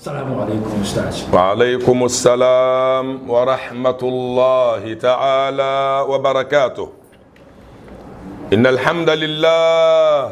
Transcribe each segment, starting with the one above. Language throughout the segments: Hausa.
السلام عليكم أستاذ. وعليكم السلام ورحمة الله تعالى وبركاته. إن الحمد لله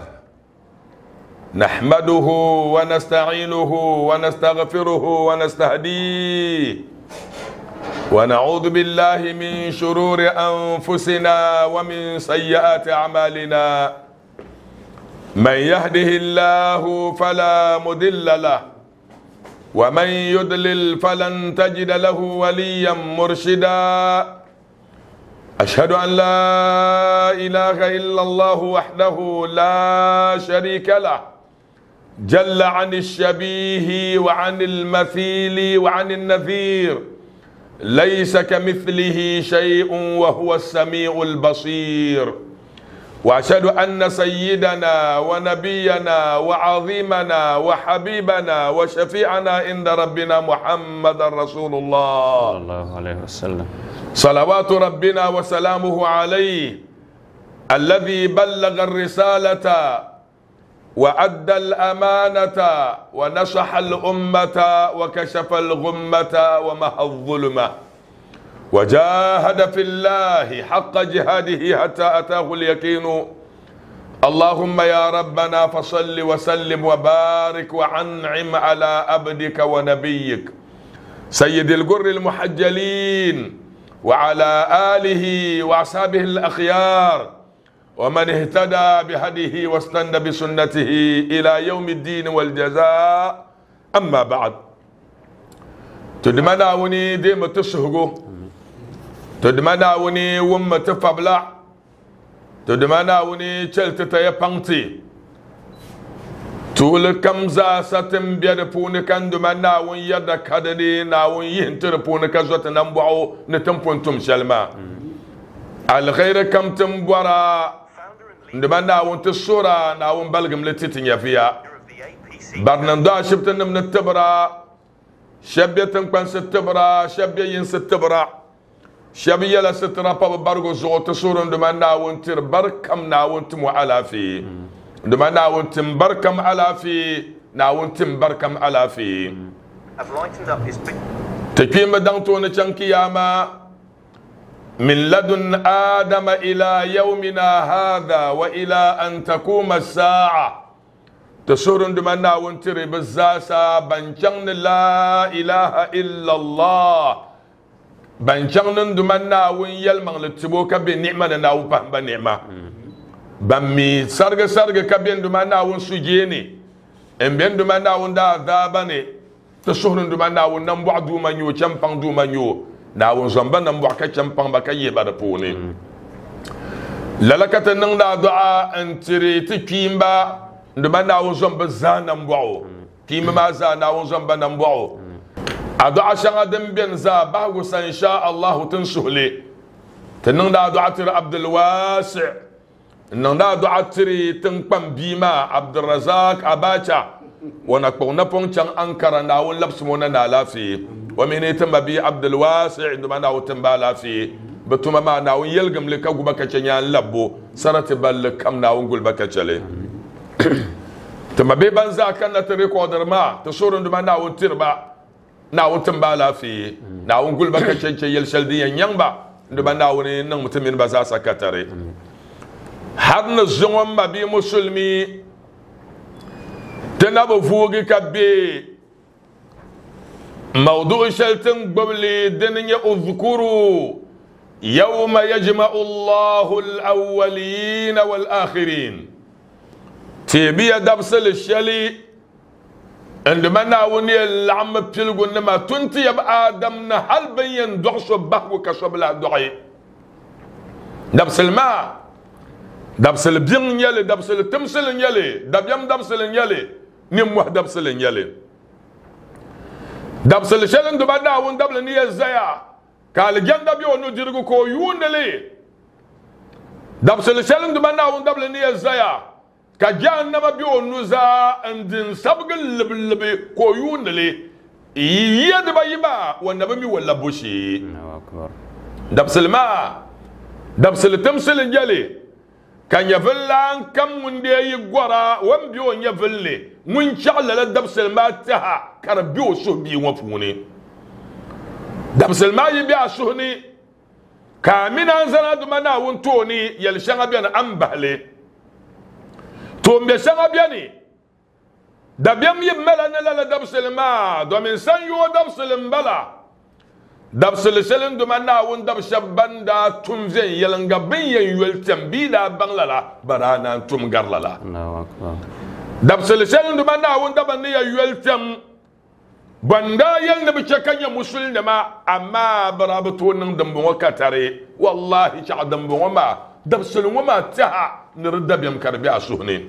نحمده ونستعينه ونستغفره ونستهديه ونعوذ بالله من شرور أنفسنا ومن سيئات أعمالنا. من يهده الله فلا مضل له ومن يضلل فلن تجد له وليا مرشدا. أشهد أن لا إله إلا الله وحده لا شريك له جل عن الشبيه وعن المثيل وعن النذير، ليس كمثله شيء وهو السميع البصير. وأشهد أن سيدنا ونبينا وعظيمنا وحبيبنا وشفيعنا عند ربنا محمد رسول الله صلى الله عليه وسلم، صلوات ربنا وسلامه عليه، الذي بلغ الرسالة وأدى الأمانة ونصح الأمة وكشف الغمة ومحى الظلمة وجاهد في الله حق جهاده حتى أتاه اليقين. اللهم يا ربنا فصل وسلم وبارك وأنعم على عبدك ونبيك سيد الجر المحجلين وعلى آله وأصحابه الأخيار ومن اهتدى بهديه واستنى بسنته إلى يوم الدين والجزاء. أما بعد، تدمنا وني ديم تسهقو، تدمنا وني وم تفبلع، تدمنا وني تشلت تيبانتي تول كمزا ستم بيد بون كندمنا ون يد كدني ناون ينتر بون كزوت نمبعو نتمبون تم شلما الخير كم تمبورا ndemana wonte sura na won balgam letitin yafiya barnanda shibtan min tibra shabiatan kan sitibra shabiyin sitibra shabiyala sitra pa bargo zo te sura ndemana wonte barkam na wonte mu alafi ndemana wonte barkam alafi na wonte barkam alafi I've lightened up his tekima danto ne chankiyama من لدن آدم إلى يومنا هذا وإلى أن تقوم الساعة تسورن دمنا وانتري بالزاسة بنشان لا إله إلا الله بنشان دمنا وين من لتبوك بنعمة ناو فهم بنعمة بمي سرق كبين دمنا ونسجيني إن بين دمنا وندا ذابني تسورن دمنا ونبع دومانيو شمبان دومانيو ناون زنبا نمبوع كتشمبان بكا يبا دپوني للكت نندا دعاء انتري تكيمبا ندما ناون زنبا زان نمبوعو كيمبا ما زان ناون زنبا نمبوعو أدعاء شغا دنبين زا باغوسا إن شاء الله تنسهلي تنندا دعاء تري عبد الواسع نندا دعاء تري تنقم بيما عبد الرزاق أباچا ونكبو نبون چان أنكرا ناون لبسمونا نالافي ومن يتم بي عبد الواسع عندما ناو تنبالا في بتوما ما ناو يلقم لك أقو بكا چنيان لبو سرت بالك كم ناو نقول بكا چلي تم بي بنزا كان تريكو درما تصور عندما ناو تربا ناو تنبالا في ناو نقول بكا چنيان يلشل دي ينبا عندما ناو ننم تمين بزاسا كتري حدن الزنوان ما بي مسلمي تنبو فوقي كبي موضوع شلتن قبل دنيا اذكروا يوم يجمع الله الأولين والآخرين تبي دبسل الشلي عندما ناوني العم بتلقوا انما تنتي يا آدم هل بين دعش بحو كشب لا دعي دبسل ما دبسل بين يلي دبسل تمسل يلي دبيم دبسل يلي نم واحد دبسل يلي دبسل شلن دبنا ون دبل نيه زيا قال جن دبي ونو ديرغو كو يونلي دبسل شلن دبنا ون دبل نيه زيا كجان نما بي ونو زا اندن سبغل لبلبي كو يونلي يد بايما ونبي ولا بوشي الله اكبر دبسل ما دبسل تمسل يلي كان يفلان كم من دي يغورا ومبيو يفلي mun chagla dabsel ma taha karbi o suhbi wa puni dabsel ma yi bi asuhni kamina zana duma na wun toni yel shanga biyan ambahle to mbe shanga biyani dabyam yimela na la dabsel ma do min san yo dabsel mbala dabsel selen duma na wun dab shabanda tumzen yelanga bin yen yel tambila banglala barana tum garlala Allahu akbar dabsel selen duma na wun daban ne yel tam banda yel ne bice kanya musul ne ma amma barabato nan dambo katare wallahi cha dambo ma dabsel ma taha nirdabyam karbi asuhne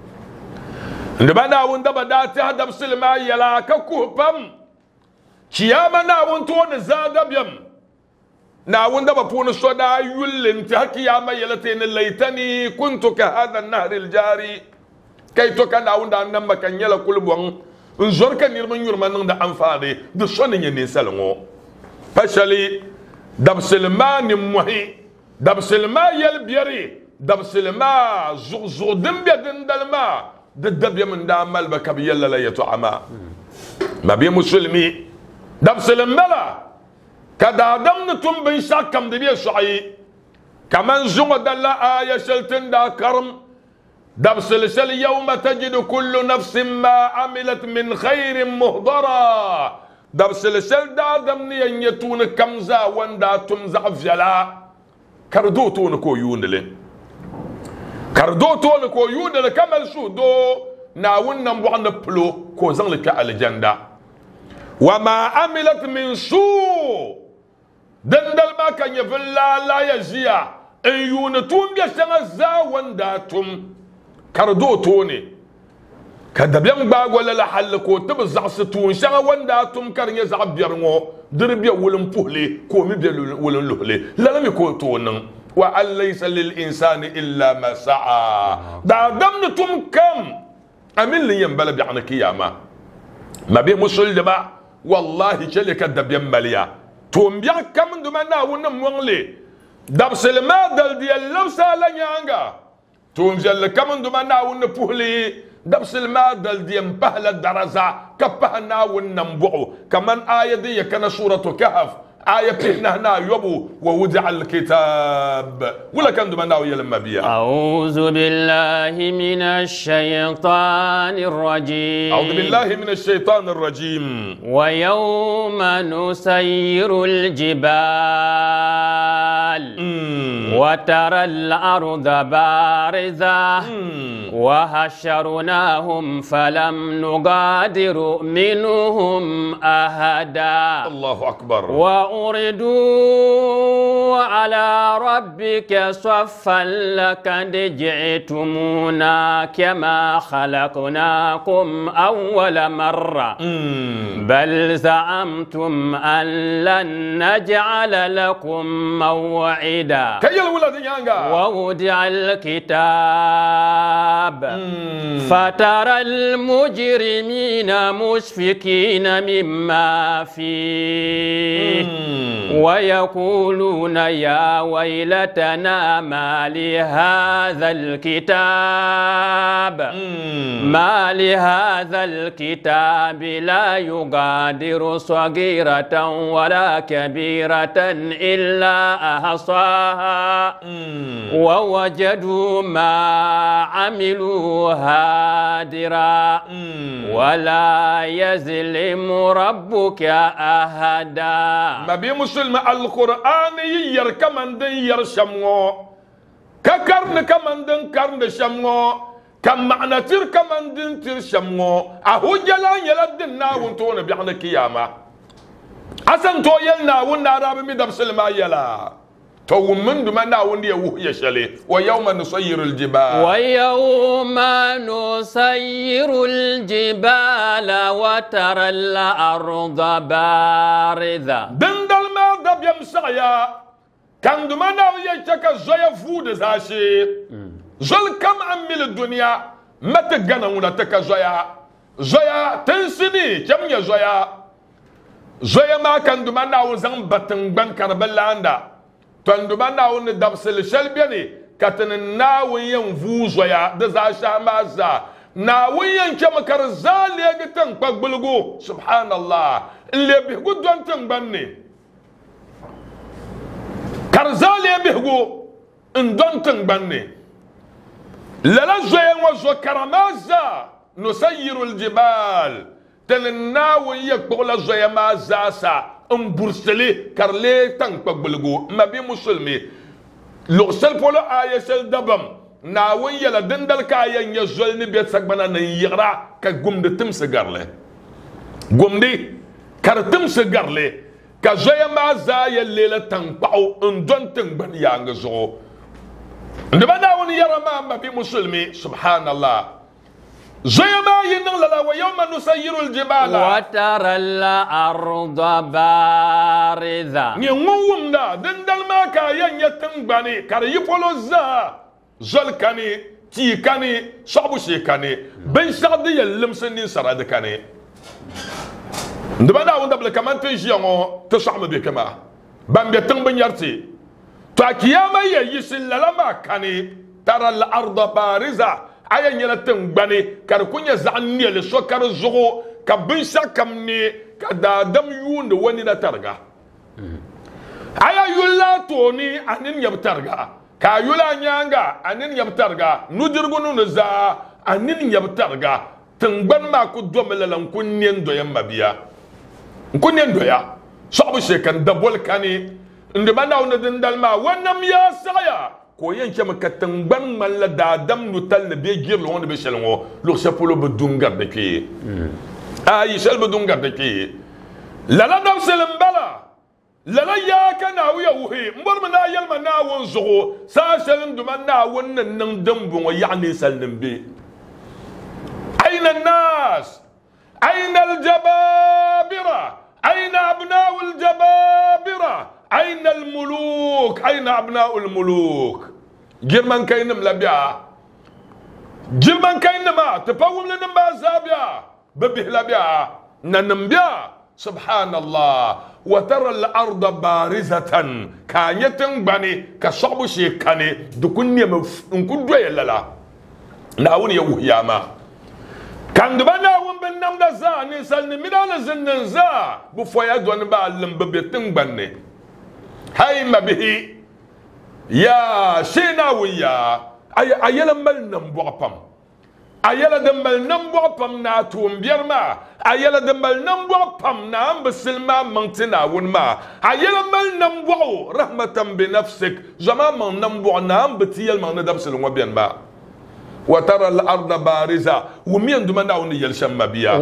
ndaba na wun daba da ta dabsel ma yala ka kupam kiyama na wun to ne zadabyam na wun daba punu soda yullin ta kiyama yala te ne laitani kuntu ka hada an-nahr al-jari kai to kana wun da nan makan yala kulbon nzorka nirman yurman nan da amfani da sonin ne salongo fashali dabsel ma ni muhi dabsel ma yal biyari dabsel ma zugzugdin biyadin dalma دبيا من دام مال بكبي يلا لا يتعمى ما بي مسلمي دبسل ملا كدا دم نتم بن شاكم دبي شعي كمان زوم دلا آية شلتن دا كرم دبسل شل يوم تجد كل نفس ما عملت من خير مهضرا دبسل شل دا دمني ان يتون كمزا وندا تمزع فجلا كردوتون كو يونلين كردو تول كو يود الكمل شو دو ناون نمبوان بلو كو زن لك الجنة وما عملت من سوء دندل ما كان يفلا لا يزيا ايون توم بيشتغل زاوان داتم كردو توني كدبيان باغ ولا لحل كو تبزع ستون شغا ونداتم كان يزع بيرمو دربيا ولن بوهلي كو مي ولن لوهلي لا لم يكون تونن وأن ليس للإنسان إلا ما سعى دا دمنتم كم أمين لي ينبلا بيعنى كياما ما بي مسل دبا والله شلك الدب ينبليا توم بيع كم دمنا ونم لي دبسل ما دل دي اللوسا لنيانغا توم جل كم دمنا ونبوهلي دبسل ما دل دي مبهل الدرزة كبهنا وننبعو كمان آية دي كان سورة كهف آية هنا يبو ووضع الكتاب ولا كان دمنا ويلما بيا أعوذ بالله من الشيطان الرجيم أعوذ بالله من الشيطان الرجيم ويوم نسير الجبال وترى الأرض بارزة وحشرناهم فلم نغادر منهم أحدا الله أكبر وأردوا على ربك صفا لقد جئتمونا كما خلقناكم أول مرة بل زعمتم أن لن نجعل لكم موعدا ووضع الكتاب فترى المجرمين مشفقين مما فيه ويقولون يا ويلتنا ما لهذا الكتاب ما لهذا الكتاب لا يغادر صغيرة ولا كبيرة إلا أحصاها ووجدوا ما عملوا هادرا ولا يظلم ربك أحدا ما بي مسلم القرآن يركمن دن يرشمو ككرن كمن دن كرن شمو كم معنى تر كمن دن تر شمو أهو جلان يلدن ناون تون بيحنا كياما أسن تو يلنا ونارا بمدب سلما يلا تو من دم ناون يوه يشلي ويوم نصير الجبال ويوم نصير الجبال وترى الأرض بارزة دندل ما دب يمسعيا كان دم ناون يشكا زي فود زاشي زل كم عمل الدنيا ما تجنا ولا تكزايا زايا تنسني كم يا زايا ما كان دم ناون زن بتن بنكر بلاندا تندما ناون دبسل شلبيني كاتن ناون ينفو زويا دزا شامازا ناويا كما كرزال يقتن قبلغو سبحان الله اللي بيهقو دون تنبني كرزال يبيهقو ان دون تنبني للا زوين وزو كرمازا نسير الجبال تنناوي يقبل زوين ما زاسا امبرسلي كرلي تنقبلغو ما بي مسلمي لغسل بولو آية سل دبم ناوين يلا دندل كايا يزولني بيت سكبنا نيغرا كقوم تمس غارلي قوم دي كار تمس غارلي كزويا ما زايا الليلة تنقعو اندون تنبن يانغزو ndaba naawen yara ma bi muslimi subhanallah زويا ما ينن للا ويوم نسير الجبال وترى الأرض بارزة نيوم دا دندل ما كاين يتنبني كار يفولو زا زلكاني تيكاني صابوشي كاني بن شادي يلمسني سراد كاني ndaba naawen dabla kaman تنجيو تصعم بكما بام بيتن يرتي فكياما يسل لما كاني ترى الأرض بارزة أي نيلتن بني كاركونيا زعني لسكر الزغو كبنسا كمني كدادم يون وني ترجع أي يلا توني أنين يبترجع كيلا نيانغا أنين يبترجع ندرغنو نزا أنين يبترجع تنبن ما كدوم للم كنين دويا مبيا كنين دويا صعب شيء كان دبول كاني ndaba na wona dindal ma wannan ya saya ko yanke maka tangban malla da dam nutal ne be girlo wona be shelngo lo sepolo be dungar de ki ay shel be dungar de ki lala dam selam bala lala ya kana wiya wuhi mbor mana yal mana won zugo sa selam duma na wannan nan dambu yani sallim be aina nas aina aljababira aina abna'u aljababira أين الملوك؟ أين أبناء الملوك؟ جرمان كاين ملابيا جرمان كاين ما تفهم لنا ما زابيا ببيه لابيا ننبيا سبحان الله وترى الأرض بارزة كانت بني كصعب شيء كاني دكني نكون دوي لا ناوني يوهياما كان دبنا وين بنام دزا نسال نمينا زننزا بفويا دون بالم ببيتن بني هاي ما به يا شيناويا أيلا مل نمبوعبم أيلا دمل نمبوعبم ناتوم بيرما أيلا دمل نمبوعبم نام بسلما منتنا ونما أيلا مل نمبوعو رحمة بنفسك زمان من نمبوع نام بتيال من ندبسل وبينما وترى الأرض بارزة ومين دمنا ونيلشم بيا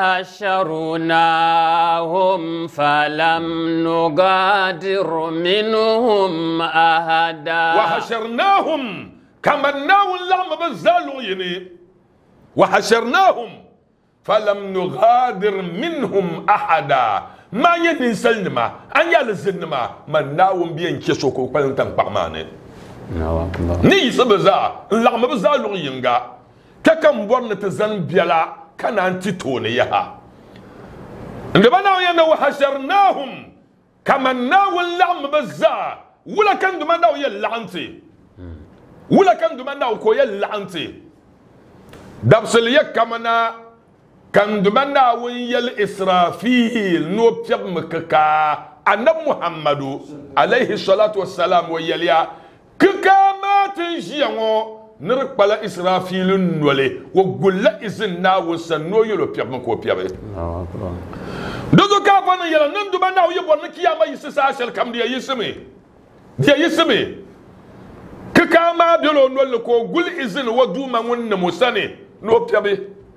وحشرناهم فلم نغادر منهم أحدا وحشرناهم كمناو اللعم بزالو يني وحشرناهم فلم نغادر منهم أحدا ما ينسل نما أن يلزن نما مناو بين كيسوكو قلنتن بغماني ni sabaza lagma baza lu yinga kakan borna ta zan biala kana antitone yaha ndaba na yana wa hasharnahum kama nawal lagma baza wala kan duma naw ya la'anti wala kan duma naw ko ya la'anti dabsal yakamana kan duma naw ya israfil no piyab makaka annab muhammadu alayhi salatu wassalam wa yaliya كما تنجيو نرقبل إسرافيل نولي وقل إذن وسنو يلو بيابن كو بيابن دوزو كافانا يلا نندو بنا ويبون كياما يسساشل كم دي يسمي كما بيلو نولي كو قل إذن ودوما ونموساني نو بيابن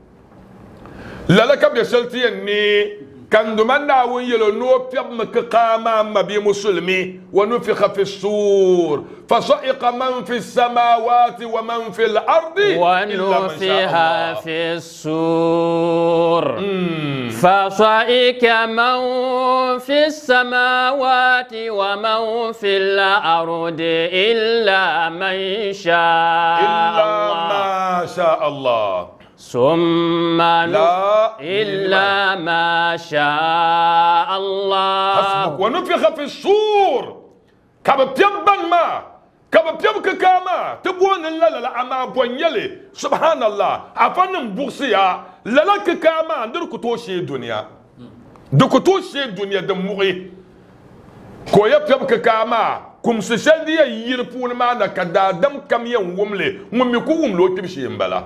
لالك بيسلتي أني كان دمنا ويلو نو بيب كقاما ما بي مسلمي ونفخ في الصور فصعق من في السماوات ومن في الأرض ونفخ في الصور فصعق من في السماوات ومن في الأرض إلا من شاء الله ما شاء الله ثم لا إلا ما شاء الله حسبك ونفخ في الصور كما بيبن ما كاب بيبك كاما تبون لا لا أما بونيلي سبحان الله أفنم بوسيا لا لا كاما ندرك توشي الدنيا دك توشي الدنيا دموغي كويا بيبك كاما كم سشدي يربون معنا كدا دم كم يوم وملي وميكوم لو تمشي مبلا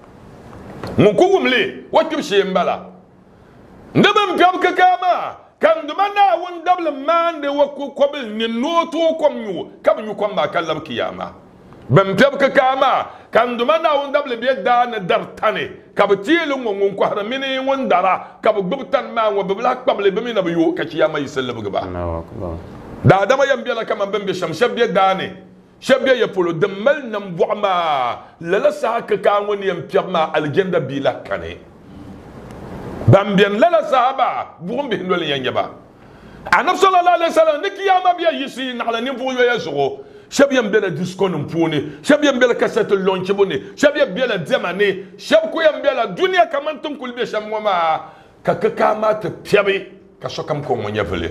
مكوم لي وتمشي مبلا ندم بيبك كاما كان دمنا وندبل مان وكو قبل نوتو كم يو كم يو كم ما كلم كياما بمبيبك كاما كان دمنا وندبل بيدان درتاني كبتيل ومن كهر مني وندرا كبغبتن ما وببلاك قبل بمنا بيو كياما يسلم غبا الله اكبر دا دما يمبيلا كما بمبي شم شبيه داني شبيه يبولو دمل نمبوما لا ساك كان وني يمبيما الجنده بلا كاني بامبيان لا صحابه بوم بين ولا ينجبا النبي صلى الله عليه وسلم نكياما بيا يسين على نيفو يسو شبيان بلا ديسكون مبوني شبيان بلا كاسيت لونش بوني شبيان بلا ديماني شبكو يام بلا دنيا كمان تم كل بيشام وما كاكاما تبيبي كاسوكام كوم يفلي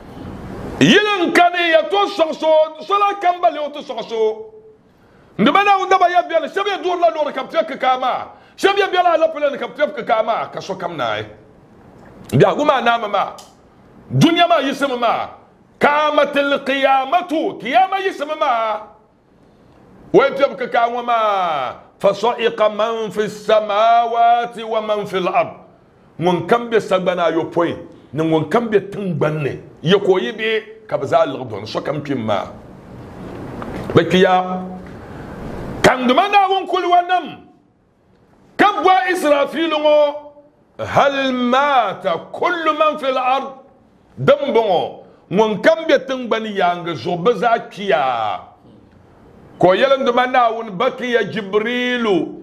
يلن كان يتو سوسو صلا كامبالي اوتو سوسو ndabana undaba ya bela shabia dur la lor kapteka kama shabia bela la pele kapteka kama kaso kam nae dia guma na mama dunya ma yisma ma kamatil qiyamatu qiyama yisma ma wa tabka kama ma fasa'iqa man fi samawati wa man fi al-ard mun kambe sagbana yo point ni mun kambe tungbanne yakoyi be kabza al-ghadon so kam kimma bakiya كان دمنا ونقول ونم كبوا إسرافيل هل مات كل من في الأرض دمبو من كم بيتنبني يانغ زوبزا كيا كويلن دمنا ون بقي جبريل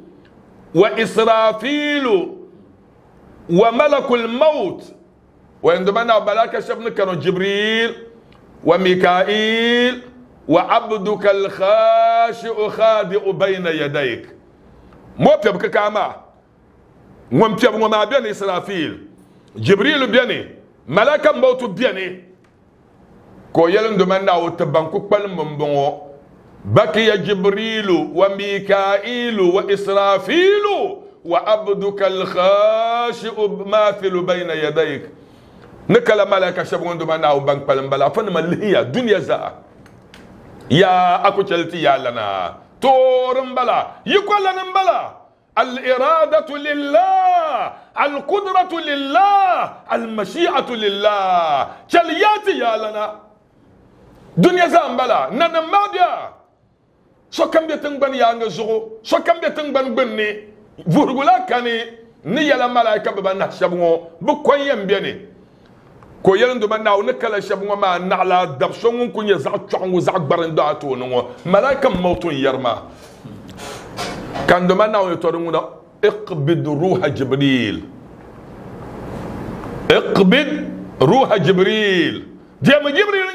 وإسرافيل وملك الموت وعندما ملاك شبن كانوا جبريل وميكائيل وعبدك الخاشع خادع بين يديك مو بيبك كاما مو بيبك ما بين إسرافيل جبريل بيني ملاك الموت بيني كو يلن دمنا وتبانكو قبل من بونو بقي جبريل وميكائيل وإسرافيل وعبدك الخاشع ماثل بين يديك نكلا ملاك شبون دمنا وبانك قبل بلا فنما اللي هي دنيا زاء يا أكو تلتي يا لنا تورم بلا يقول لنا بلا الإرادة لله القدرة لله المشيئة لله تلياتي يا لنا دنيا زام بلا ننم ماديا سو كم بيتنبن يانغ زغو سو كم بيتنبن بني فورغولا كاني نيالا ملايكا ببنا شابو بكوين يمبيني ko yelen do manna on kala shabu ma nala dab songun kunya za chongu za barando ato no malaika mawtun yarma kan do manna on to nguna iqbid ruha jibril iqbid ruha jibril diama jibril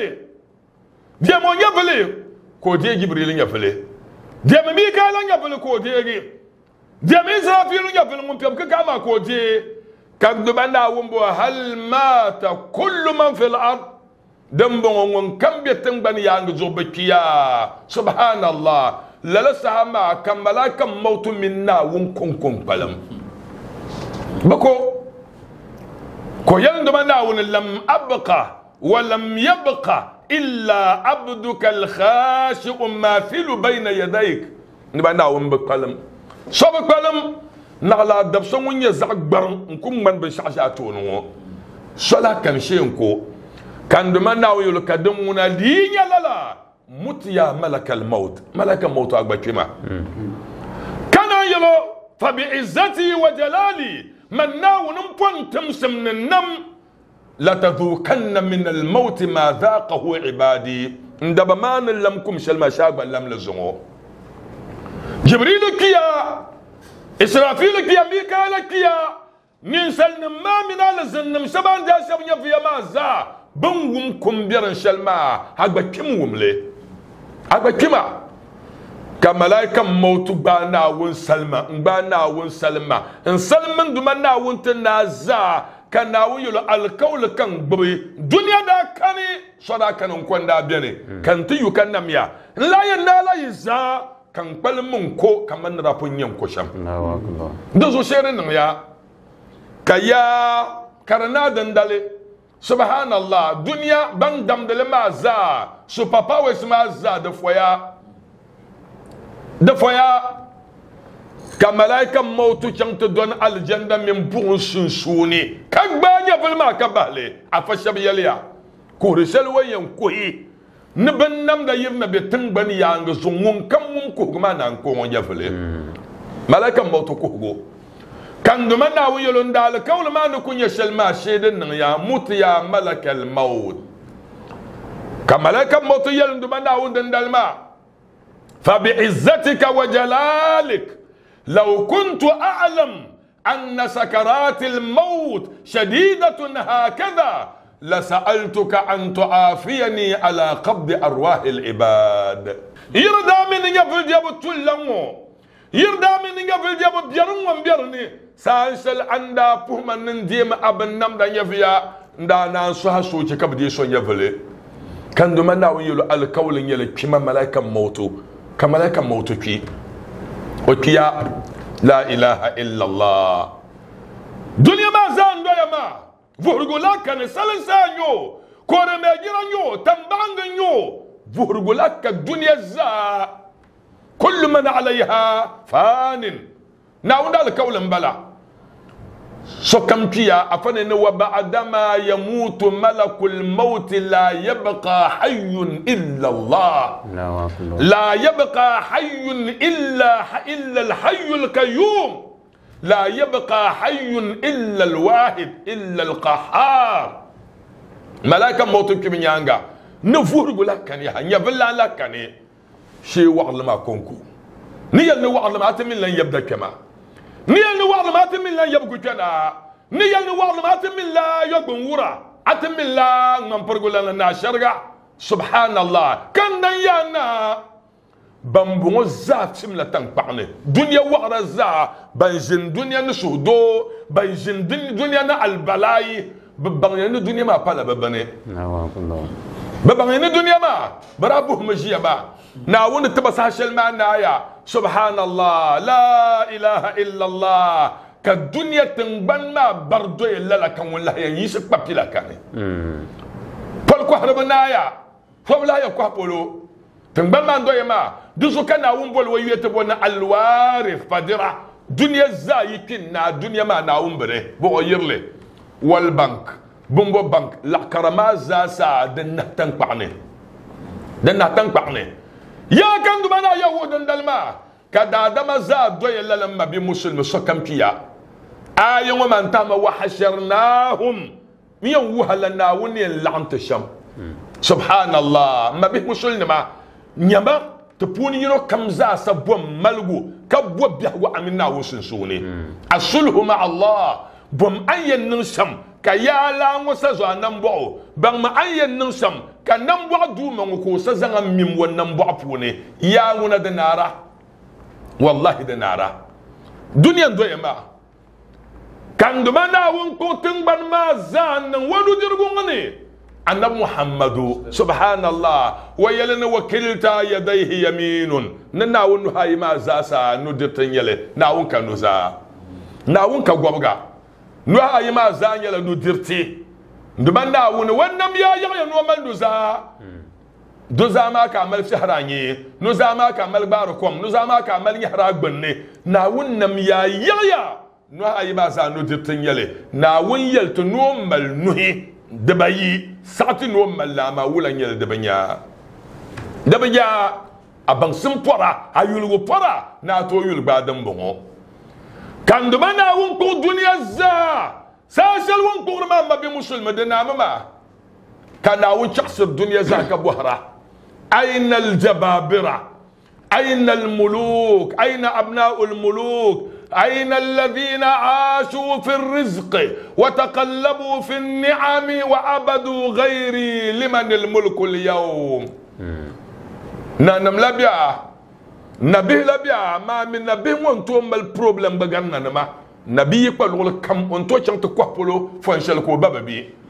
nyafale ko die jibril nyafale diama mikael nyafale ko die diama israfil nyafale mun pem ka kama ko die كان دبنا ومبو هل مات كل من في الأرض دمبون كم بيتنبن يانغ زوبكيا سبحان الله لا سما كم ملاك موت منا ونكون قلم بكو كو يندمنا ون لم أبقى ولم يبقى إلا عبدك الخاشع ماثل بين يديك نبنا ون بقلم صبق قلم نغلا دبسون ونيا زاك برن نكون من بشاشا تونو صلا كان شينكو كان دمنا ويلو كدمونا لينيا لالا مت يا ملك الموت ملك الموت اكبر كلمه كان يلو فبعزتي وجلالي من ناو نمبون تمسم النم لتذوقن من الموت ما ذاقه عبادي ندبا ما نلمكم شل مشاغب لم لزمو جبريل كيا إسرافيل كيا ميكائيل كيا ننسل ما من على الزنم سبان جا شبنيا في ما زا بنوم كمبيرن شلما هاغبا كيم وملي هاغبا كيما كملائكة موت بانا ون سلمى بانا ون سلمى ان سلمى دمنا ون تنازا كان يلو القول كان ببي dunya da kani soda kanin kwanda bene kan tu yukan namya la ya nala yiza kan balmun ko kaman rafun yan kusham da zo shirin nan ya kaya karana dandale subhanallah dunya ban damdale ma za su papa wes ma za da foya ka malaikan mautu can ta don aljanna min bugun sunsuni kan banya bulma ka bale a fashab yaliya ko risal wayan koyi ni ban nam da yirna be tun ban ya nga zungun kan mun ko kuma nan ko on yafale malaikan mautu ko go kan duma na wuyulun dal kawl ma nu kunya shalma shedin nan ya mutu ya malakal maut ka malaikan mautu yalun duma na wundan dalma fa bi izzatika wa jalalik لو كنت أعلم أن سكرات الموت شديدة هكذا لسألتك أن تعافيني على قبض أرواح العباد يرضى من يفل جاب تلمو يرضى من يفل جاب بيرن وبيرني سانسل عندا بوما نديم أبن نمدا يفيا دانا سوها سوتي كبدي سو يفل كان دمنا ويلو القول يلي كما ملائكة موتو كملائكة موتو كي وكيا لا إله إلا الله دنيا ما زان دويا ما فورغولا كان سالنسانيو كورميجيرانيو تمبانغنيو فورغولا كالدنيا زا كل من عليها فان ناونا الكول مبلا سكمكيا أفنن وبعدما يموت ملك الموت لا يبقى حي إلا الله لا يبقى حي إلا الحي القيوم لا يبقى حي إلا الواحد إلا القهار ملائكة موت كم يانغا نفور لك كان يا نبلا لك كان شيء وعد ما كونكو نيل وعد ما تمن لن يبدا كما نيل وعد ما تمن لن يبقى كنا نيل وعد ما تمن لا يبقى ورا أتمن لا نمبرغ لنا شرقا سبحان الله كان يانا بامبو زات سملا تنقعني دنيا وعد زا بنجن دنيا نسودو بنجن دنيا نا البلاي ببغينا دنيا ما بالا ببني ببغينا دنيا ما برابو مجيا با ناون تبساشل ما نايا سبحان الله لا إله إلا الله كالدنيا تنبن ما بردو إلا لك والله يسك بابيلا كاني فالكو حربنايا فولا يكو بولو تنبن ما ندوي ما دوزو كان ناون بول ويتبونا الوارث فدرا دنيا زايكنا دنيا ما ناون بره بو يرلي والبنك بومبو بنك لا كرما زاسا دنا تنقعني يا كان دمنا يهود دلما كدا دم زاد دوي لما بمسلم سكم كيا آية ومن تام وحشرناهم مين وهلنا وني لعنت الشم سبحان الله ما به مسلم نيما تبوني يرو كم زا سبوم ملغو كبو بيه وعملنا وسنسوني الصلح مع الله بوم أي ننسم كيا لا وسزو نمبو بام أي ننسم كنمبو دوما وكوسا زغا ميم ونمبو بوني يا ونا دنارا والله دنارا دنيا دويما كان دمنا ونكو تنبن ما زان ودو درغوني أن محمد سبحان الله ويلن وكلتا يديه يمين نناون هاي ما زاسا ندرتن يلي ناون كنوزا ناون كغوبغا نو هاي ما زان يلا ندرتي دمنا ون ونم يا يا نو مندوزا دوزا ما كامل شهراني نوزا ما كامل باركم نوزا ما كامل يحرا غبني ناون نم يا يا نو هاي ما زان ندرتن يلي ناون يلت نو مل نوي دبي ساتي نو مل ما ولا يل دبنيا أبان سمبورا أيول وبورا ناتو يول بعدم بمو كان دمنا ونكو دنيا زا ساسل ونكو ما بمسلم دنا ما كان أون شخص الدنيا زا كبهرة أين الجبابرة أين الملوك أين أبناء الملوك أين الذين عاشوا في الرزق وتقلبوا في النعم وعبدوا غيري لمن الملك اليوم نانم لبيا نبي لبيا ما من نبي وانتو مال بروبلم بغانا نما نبي يقول كم وانتو چنت كوبلو فانشل كو بابا بي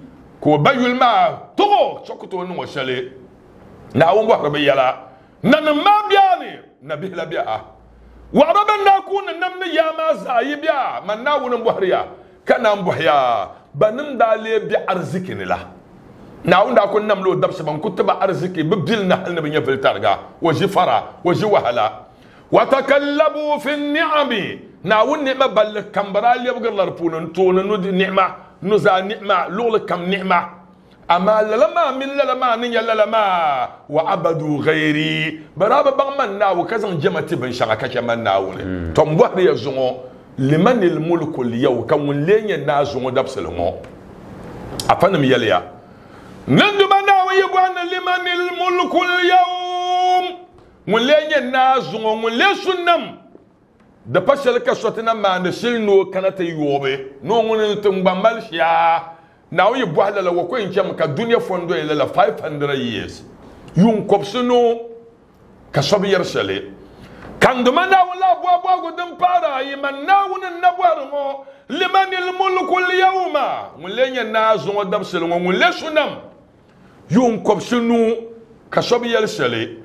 ko bayul ma to sokoto no shale na won bo rabe yala nan ma biani nabi la bi'a wa raban na kun nam ne ya ma zayi bi'a man na won bo hariya kana bo ya banin dale bi arziki ne la na won da kun nam lo dabsa ban kutuba arziki bibil na hal nabi ya filtarga waji fara waji wahala wa takallabu fi ni'ami na won ne ma bal kambara le bugar larpunan to no ni'ma no za ni'ma lo kam ni'ma amma lalama min lalama nin ya lalama wa abadu ghairi baraba bang man na wa kazan jamati ban shaka kake man na wune to mbo ya zungo liman al mulku al yaw kan won lenye na zungo dabsal mo afana mi yalya nan duma na wa yebu an liman al mulku al yawm won lenye na zungo won le sunnam da fashal ka sotina ma na silno kanata yobe no won tumbamal shiya na oyi bwala la wako incham ka dunia fondo ile la 500 years yun kopsuno ka sobi yersale kan dumana wala bwa godin para yiman na wunin na bwarmo liman al mulku al yawma mulenya na zo dabsel ngo mulle sunam yun kopsuno ka sobi yersale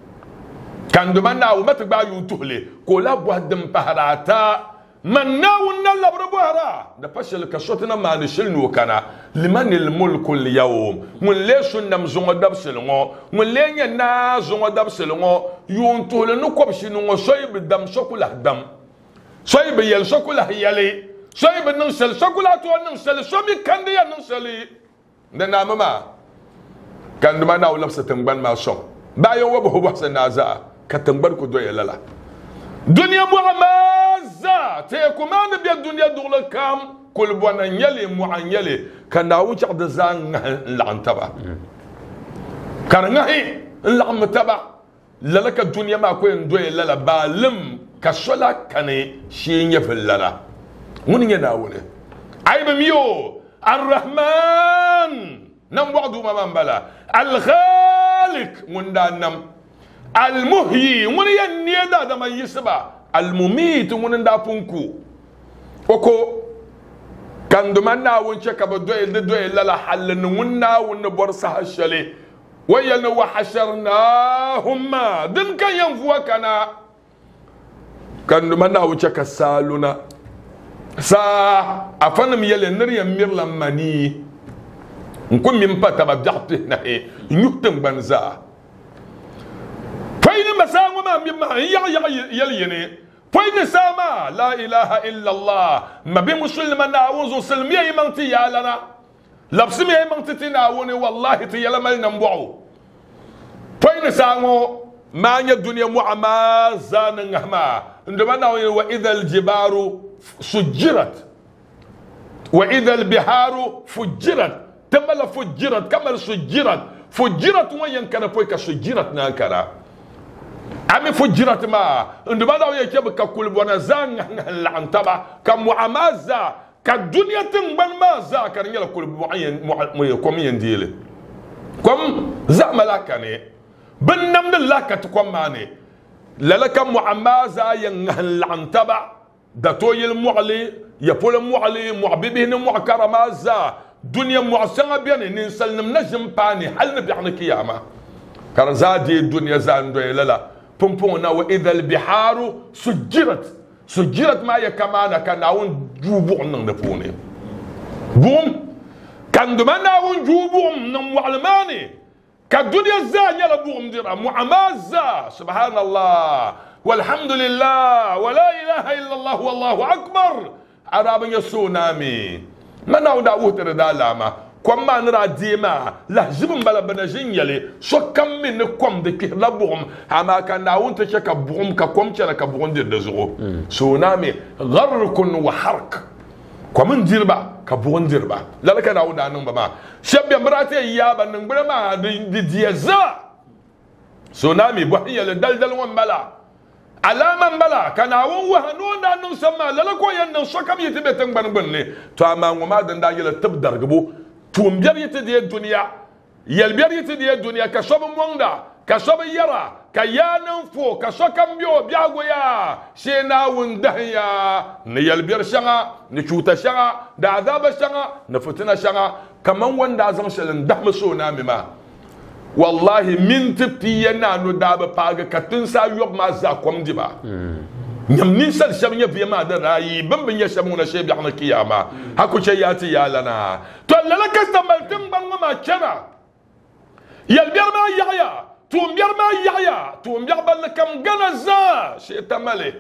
kan dumana wu matba yu tuhle ko la bwa din parata من ناون نلا بربوهرا نفشل كشوتنا ما نشلنو كنا لمن الملك اليوم من ليش نمزون دبسلمو من لين نازون دبسلمو يونتول نكوبشنو شويب الدم شوكولا دم شويب يل شوكولا يلي شويب ننسل شوكولا تو ننسل شومي كاندي ننسلي دنا ماما كان ما ناو لبسه تنبان ما شو بايو وبو بحسن نازا كتنبان كو دوي لالا دنيا معمازة تيكمان بيا الدنيا دول كام كل بوانا يلي معينيلي كان ناوش عد زان لعن تبع كان نهي لعن تبع للك الدنيا ما كوين دوي لالا بالم كسولا كاني شين يفل لالا وني ناوني عيب ميو الرحمن نم وعدو ما بلا الخالق وندا المحيي وني ينيدا دما يسبا المميت وندا فنكو وكو كان دمنا ونشك بدوي لا حل نونا ونبرصها الشلي وين وحشرناهم دن كان ينفوا كان دمنا ونشك سالونا سا افنم يلي نري مير لماني نكون من باتا بجحتنا نيوتن بنزا فين مسام ما مما يليني فين سما لا اله الا الله ما بين مسلم ناوز سلميه يمنتي يا لنا لبسمي يمنتي تناوني والله تيلا مال نمبعو فين سامو ما الدنيا معما زان نهما عندما واذا الجبار سجرت واذا البحار فجرت تملا فجرت كما سجرت فجرت وين كان فوق سجرت نانكرا أمي فجرت ما عندما داو يكيب ككل بوانا زان لعن تبع كمعمازة كالدنيا تنبن ما زا كان يلا كل بوانا كومين ديلي كم زا ملاكني بنمد الله كتكم ماني للك معمازة ينهن لعن تبع داتوي المعلي يقول المعلي معببهن معكرمازة دنيا معسنة بياني ننسل نجم باني هل نبيعني كياما كان زادي الدنيا زان دوي لا بومبونا واذا البحار سجرت ما يكمانا كان ناون جوبو نفوني بوم كان دمان ناون جوبو نمعلماني كالدنيا زان يلا بوم ديرا معمازة سبحان الله والحمد لله ولا اله الا الله والله اكبر عرب يسونامي ما ناو داوه تردالاما كم ما نرى ديما لا جبن بلا بنجين يلي شو كم من كم دكي لا بوم هما كان ناون تشك بوم كم تشلا كبوم دير دزغو سونامي غرق وحرق كم ندير با كبوم دير با لا لا كان ناون دانم بما شاب مراتي يابا نغبر ما دي ديزا سونامي بوهي يلي دلدل وان بلا علامة بلا كان ناون وهنون دانم سما لا لا كو ين شو كم يتبتن بنبني تو ما وما دن دا يلا تبدر غبو توم بيريت دي الدنيا يلبيريت دي الدنيا كشوب موندا كشوب يرى كيانن فو كشو كامبيو بياغو يا شينا وندهيا نيلبير شغا نشوتا شغا دا عذاب شغا نفتنا شغا kaman wanda zan shalin da maso na mi ma wallahi min tipiya na no da ba paga katun sa yob ma za kom di ba nyam nin sal shab nya biya ma da rayi ban bin ya shamu na shebi ana kiyama haku ce ya ti ya lana to lala kastamal tin ban ma kana yal biyar ma yahya tum biyar ma yahya tum biyar bal kam gana za she tamale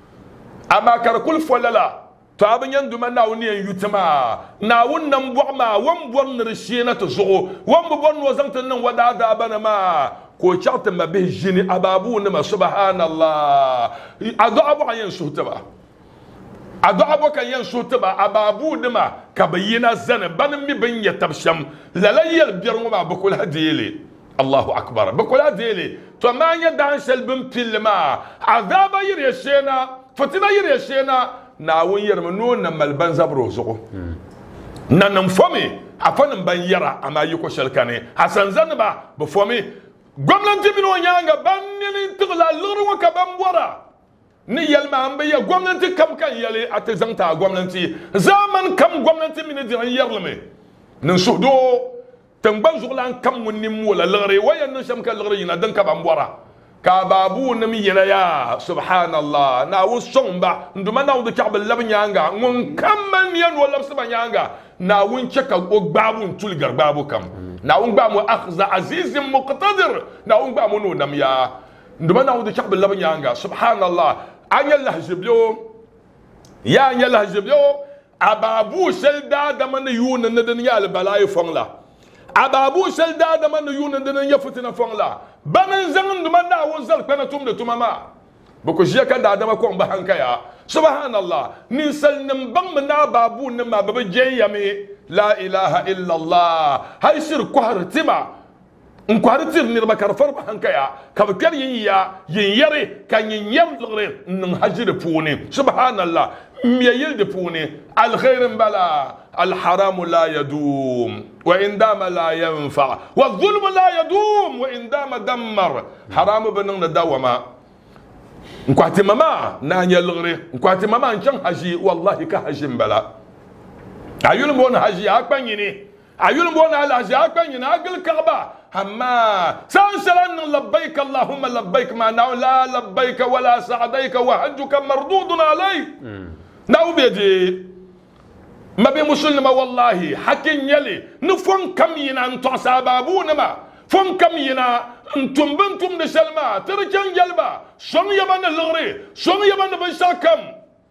ama kar kul folala to abin yan duma na wani yan yutuma na wannan bu'ma wan bon rishi na to zo wan bon no zamtan nan wada da bana ma ko charta ma be jini ababu na ma subhanallah ado abu yan sutaba ado abu kan yan sutaba ababu na ma ka bayyana zana ban mi ban ya tabsham lalayal biyar ma bakul hadili Allahu akbar bakul hadili to ma nya dan selbin filma azaba yireshena fatina yireshena na wun yarma nuna malban zabro zuko na nan fomi a fanin ban yara amma yi ko shalkane hasan zan ba fomi gwamnati bin wanyanga ban ni tigla luru ka ban bora ni yalma an bayya gwamnati kam kan yale a ta zanta gwamnati zaman kam gwamnati min diran yarlame nan sudo tamban zulan kam mun ni mu la lare wayan nan sham kan lare ina dan ka ban bora ka babu na mi yana ya subhanallah na wu somba nduma na wu ka bal nyanga ngun kamman yan wala sba nyanga na wun cheka o babu tul gar babu kam na wun ba mu akhza aziz muqtadir na wun ba mu no nam ya nduma na wu ka bal nyanga subhanallah anya lahjibyo ya anya lahjibyo ababu selda da man yuna na dan ya al balai fongla ababu selda da man yuna dan ya fitina fongla banan zan duma da won zal kana tum da tumama bako jiya ka da dama ko ba hankaya subhanallah nin salnin ban na babu na ma baba jeyame la ilaha illa allah hay shir ko hartima in ko hartir ni ba karfar ba hankaya ka bakar yin yare kan yin yam lugre nin hajir puni subhanallah miyayil de puni al khair bala al haram la yadum wa in dama la yanfa wa dhulm la yadum wa in dama dammar haram banin da dawama nkwati mama na nya lugre nkwati mama nchan haji wallahi ka hajin bala ayul mon haji akpanyini ayul mon ala haji akpanyini agal kaaba amma sansalan labbaik allahumma labbaik ma na la labbaik wala sa'daik wa hajjuka mardudun alay naw beje mabe muslima wallahi hakin yali nufon kam yina to sababuna ma fon kam yina ntumbuntum de salma tirjan jalba son yaban lugri son yaban ban sakam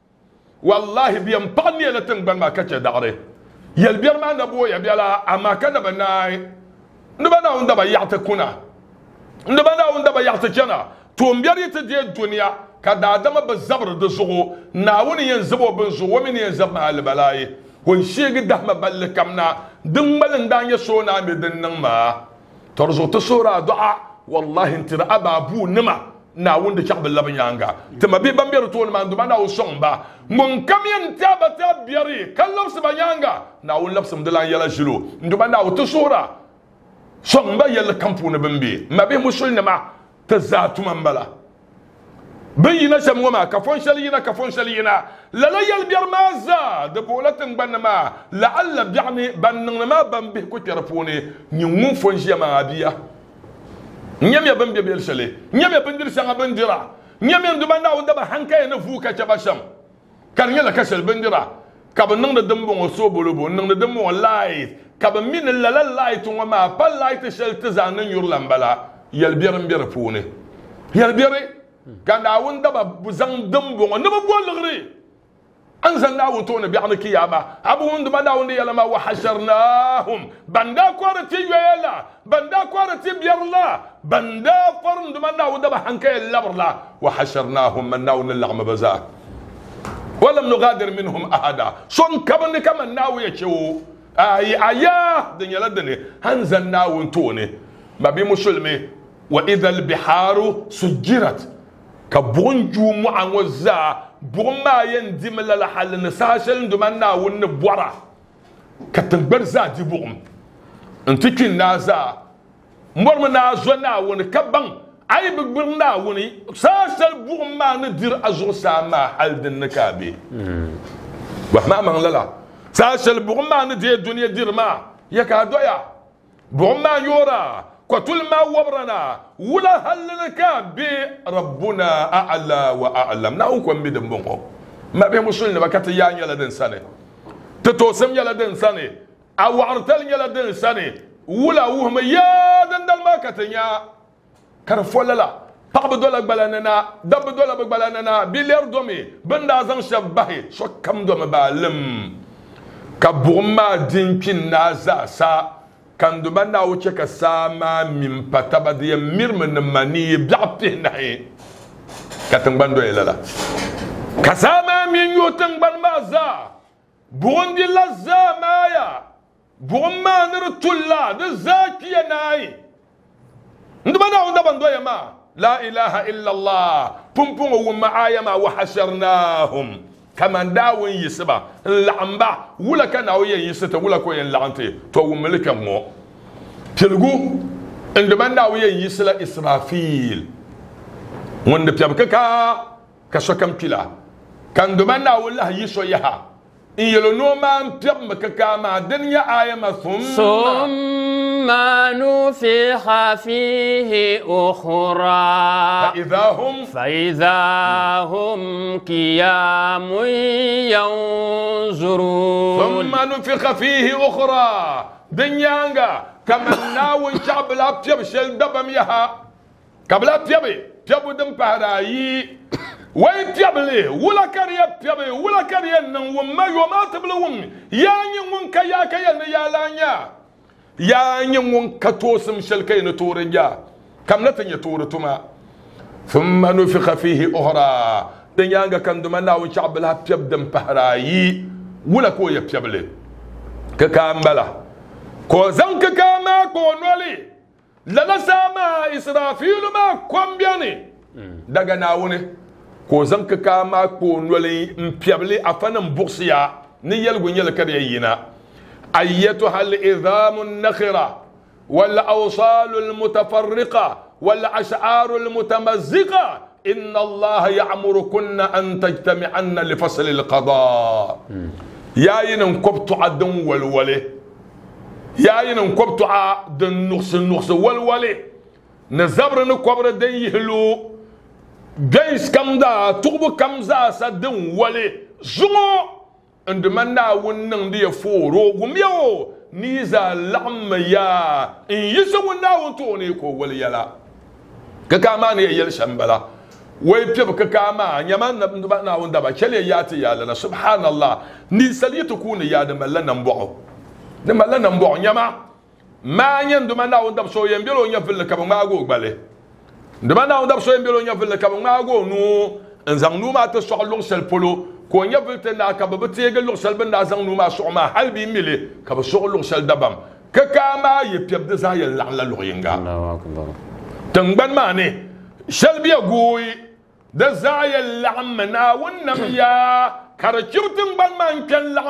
wallahi biyam pagni la tangban ma kacha dagre yal biyar ma nabo ya biala ama kana banai ndabana unda ba yata kuna ndabana unda ba yata kana to mbiyar yata de duniya kada dama ba zabr da zugo na wani yan zabo bin zugo wani yan zabma al balai won shege dahma bal kamna dum balin dan ya so na me din nan ma tarzo ta sura du'a wallahi intira ababu nima na wunda chakbal laban yanga tama bi bambiyar to ma nduma na somba mun kamyan tabata biyari kallon su banyanga na wun lapsum dalan yala jilo nduma na ta sura somba yalla kampu na bambi mabe musulna ma tazatu mambala بينا شموما كفون شلينا كفون شلينا لا يلبير ما زاد بولتن بنما لعل بيعني بنما بنبه كترفوني نيمون فونجيا ما ابيا نيم يا بنبي بيلشلي نيم يا بندير سان بنديرا نيم ندبنا ودبا حنكاي نفوكا تباشم كان يلا كسل بنديرا كاب نن دمبو صوبولو نن دمبو لايت كاب مين لا لايت وما با لايت شل تزان يورلم بلا يلبير بيرفوني يلبير كان داون دبا بزن دمبو نبا بولغري انزل داون تون بيعني كياما ابو وند ما داون يلا وحشرناهم بندا كورتي يلا بندا كورتي بيرلا بندا فرند ما داون دبا حنكي اللبرلا وحشرناهم من داون اللعم بزا ولم نغادر منهم احدا صن كبن كما ناو يچو ايا دنيا لدني انزل داون توني ما بي مسلمي واذا البحار سجرت كبون جومو عن وزا بوما يندم للحل نساشل دمنا ونبورا كتنبر زادي بوم انتكي نازا مرمنا زنا ونكبن اي بغبرنا وني ساشل بوما ندير ازو ساما حل النكابي وما من لا ساشل بوما ندير الدنيا دير ما يكا دويا بوما يورا كتل ما وبرنا ولا هلنك بربنا أعلى وأعلم ناوكم بدم بونغو ما بين مسلم بكت يان يلا دين سنة تتوسم يلا دين سنة أو عرتل يلا دين سنة ولا وهم يا دندل ما كتنيا كرفولا لا طب دولا بلاننا دب دولا بلاننا بلير دومي بندا زن شبهي شو كم دوم بالم كبوما دينكين نازا سا كان دومنا وشك ساما من بتبدي ميرمن مني بيعطيه نهي كتن بندو إلا كساما من يوتن بنمازا بوندي لزا مايا بوما نرتولا دزاكي ناي ندمنا وندا بندو يما لا إله إلا الله بومبوم ومعايا ما وحشرناهم كما داوين يسبا لعنبا ولا كان أوين يستا ولا كوين لعنتي تو ملك مو تلقو عندما داوين يسلا إسرافيل وند بيبكا كشكم كلا كان دمنا والله يسو يها إن يلونو ما بيب مكا ما دنيا آيما ثم نفخ فيه أخرى فإذا هم قيام ينظرون ثم نفخ فيه أخرى دنيانغا كما ناوي شعب لا بيب شل دبم يها كبلا بيبو دم بهراي وي بيبلي ولا كاريا بيبي ولا كاريا نوم ما يوما تبلوم يا نيون كيا يا لانيا يا نيون كتوسم شلكي نتورجا كم نتن يتورتما ثم نفخ فيه أخرى دنيانغا كان دمنا وشعب لها بيب دم بهراي ولا كويا بيبلي ككامبلا كوزن ككاما كونولي لا سما إسرافيل ما كومبياني دعنا ناوني كوزن ككاما كونولي مبيبلي أفنم بوسيا نيل غنيل كريينا أيتها الإذام النخرة والأوصال المتفرقة والأشعار المتمزقة إن الله يأمركن أن تجتمعن لفصل القضاء يا ينكبت عدن والولي يا ينكبت عدن نقص والولي نزبر نكبر ديهلو جيس كم دا تغب كم زا سدن ولي زمو عندما ونن دي فورو وميو نيزا لعم يا إن يسوي ناو توني كو ولي يلا ككامان يل شمبلا ويبيب ككامان يمان نبنا وندبا كلي ياتي يا لنا سبحان الله نيسالي تكون يا دملا نمبو نملا نمبو يما ما يندما ناو ندب سو يمبلو يفل كبا ما غو بالي ndema na ndab so yembelo nya vele ka nga go nu nzang nu ma ta so lo sel polo ko nya vele na ka ba te ga lo sel ben na zang nu ma so ma halbi mile ka ba so lo sel dabam ka ka ma ye piep de za ye la la lo yinga Allahu akbar tangban ma ne sel bi goyi de za ye la na wonnam ya kar kirtin ban man kan la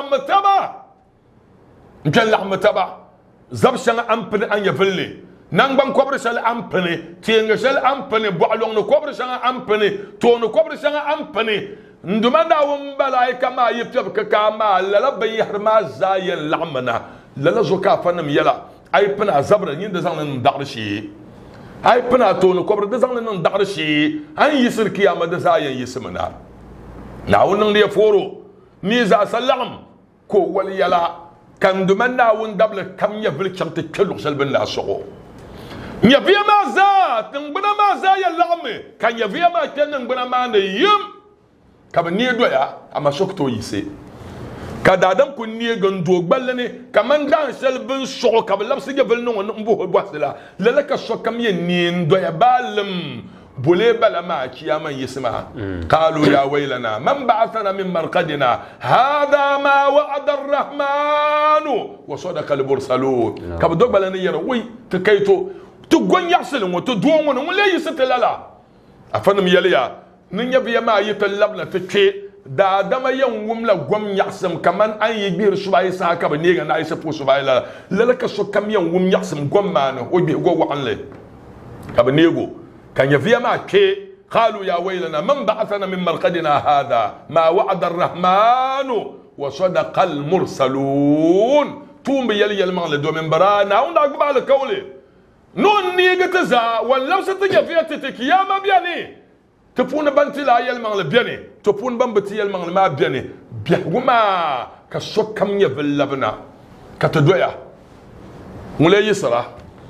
taba zab shanga ampne an ya vele nangbang kobre sal ampene tienga sal ampene boalong no kobre sanga ampene to no kobre sanga ampene nduma da wombala kama yeptab ka kama la bayhar ma zayen lamna la zoka fanam yala ay pana zabra nyinde zang nan darshi ay pana to no kobre de zang nan darshi an yisir kiyama de zayen yismana na wonan de foro ni za salam ko wal yala kan nduma na won dabla kam ya bil chamte kelu sal ben la sogo nya via maza tingbana maza ya lame kan ya via ma kenan gbana ma ne yim ka ba nie doya ama sokto yise ka dadam kun nie gando gballane kaman dan sel bin so ka ba labsi ge vel no mbo bwasila lala ka so kam ye nie doya balam bole bala ma kiyama yisma qalu ya waylana man ba'athana min marqadina hadha ma wa'ada ar-rahman wa sadaqa al-mursalun ka ba do balane yero wi te kayto tu gon yaxsel ngo tu do ngo ngo le yisete lala afanum yeliya ninya biya ma yita labla te twe da dama yan wumla gom yaxsem kaman an yibir subay sa ka ba nega na isa pu subay la lala ka so kam yan wum yaxsem gom mana o bi go wa anle ka ba nego kan ya biya ma ke qalu ya waylana man ba'athana min marqadina hadha ma wa'ada ar-rahman wa sadaqa al-mursalun توم بيل مغل دومين برا ناون دا قبال كولي نون نيجا تزا ولو ستجا فيها تتك يا ما بياني تفون بنتي لا يل مغل بياني تفون بنتي يل مغل ما بياني بيهما كسوك كم يفل لبنا كتدويا ولا يسرا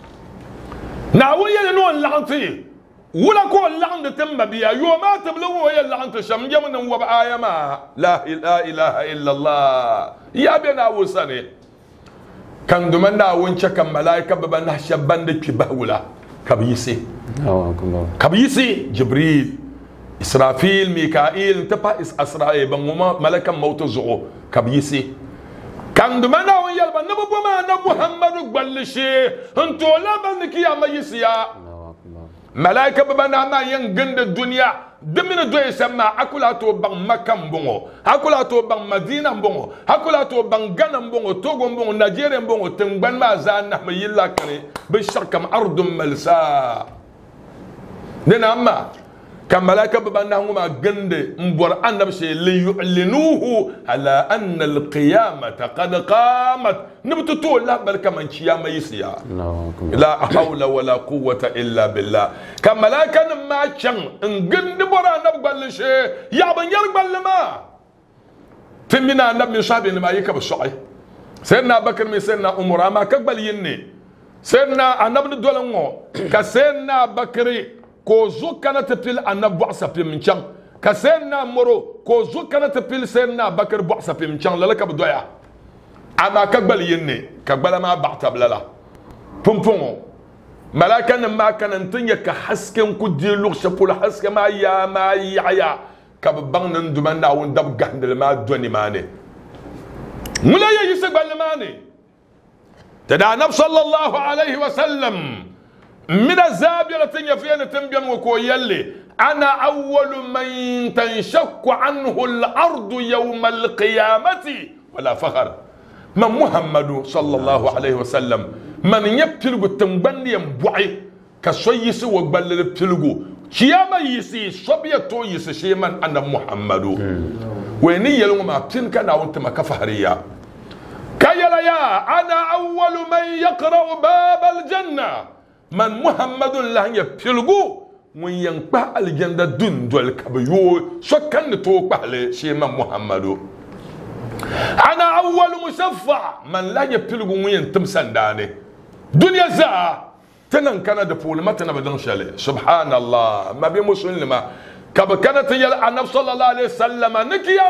ناون يل نون لعنتي ولا كون لعن تم بيا يوم ما تبلغوا يا لعن شم يمنا وبآية ما لا إله إلا الله يا بنا وسني كان دمنا وينشا كم ملائكة ببنا شبان كبهولا كبيسي كبيسي جبريل إسرافيل ميكائيل تبا إسرائيل بموما ملكا موت زغو كبيسي كان دمنا ويا نبو ما نبو محمد بلشي انتو لا بنكي يا ميسيا ملائكة ببنا ما ينجند الدنيا دمنا دوي سما أكلاتو بان مكان بونغو أكلاتو بان مدينة بونغو أكلاتو بان غانا بونغو توغو بونغو نيجيريا بونغو تنبان ما زان نحمي يلا كني بالشركم أرض ملسا دينا أما كان ملائكة ببنا هما جند مبور أن بشي ليعلنوه على أن القيامة قد قامت نبتتو لا بل كمان قيامة يسيا لا حول ولا قوة إلا بالله كان ملائكة ما تشن جند برا نبغى شيء يا بن يربل ما تمنا نبي شابين ما يكب الشعي سيدنا بكر من سيدنا عمر ما كقبل يني سيدنا أنا بن دولمو كسيدنا بكري كوزو كانت تبيل أنا بعصا بيمشان كسينا مرو كوزو كانت تبيل سينا بكر بعصا بيمشان لك بدويا أما كقبل يني كقبل ما بعتب لا بومبوم ملاك ما كان انتني كحسكن كدي لغش بول حسك ما يا كببان ندمنا وندب جهد ما دوني ماني ولا يجسك بالماني تدع نبي صلى الله عليه وسلم من الزابرة يفين تنبين وكويلي أنا أول من تنشق عنه الأرض يوم القيامة ولا فخر من محمد صلى الله عليه وسلم من يبتلغ التنبني ينبعي كسويس وقبل الابتلغ كياما يسي صبيتو يسي شيما أنا محمد ويني يلو ما بتنك أنا وانت ما كفهريا كيلا يا أنا أول من يقرأ باب الجنة من محمد الله يبتلغو وين ينقع الجنة دون دول كبيو سكن توقع لشيما محمد أنا أول مشفع من لا يبتلغو وين تمسن داني دنيا زا تنن كان دفول ما تنبدن شالي سبحان الله ما بي مسلم كب كانت يا النبي صلى الله عليه وسلم نكيا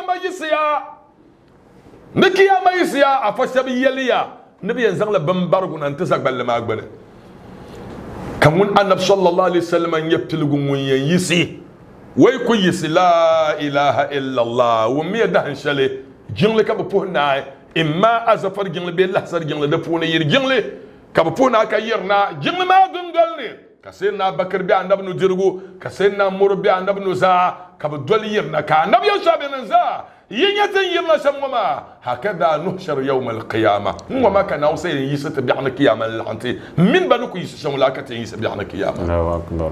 ما يسيا أفشبي يليا نبي ينزل بمبرغ أنتسك بل ما أقبله كمون النبي صلى الله عليه وسلم يبتلغون ويسي ويكو يسي لا إله إلا الله ومية دهن شالي جنلي كبپوهنا إما أزفر جنلي بيلا سر جنلي دفونا ير جنلي كبپوهنا كيرنا جنلي ما دنگلني كسينا بكر بي النبي ندرغو كسينا مور بي النبي نزا كبدول يرنا كالنبي يشابه نزا ينيتن يرنا شمما هكذا نحشر يوم القيامة وما كان أوصي يست بيعنا قيامة العنتي من بنوك يسشم لاكت يست بيعنا قيامة الله أكبر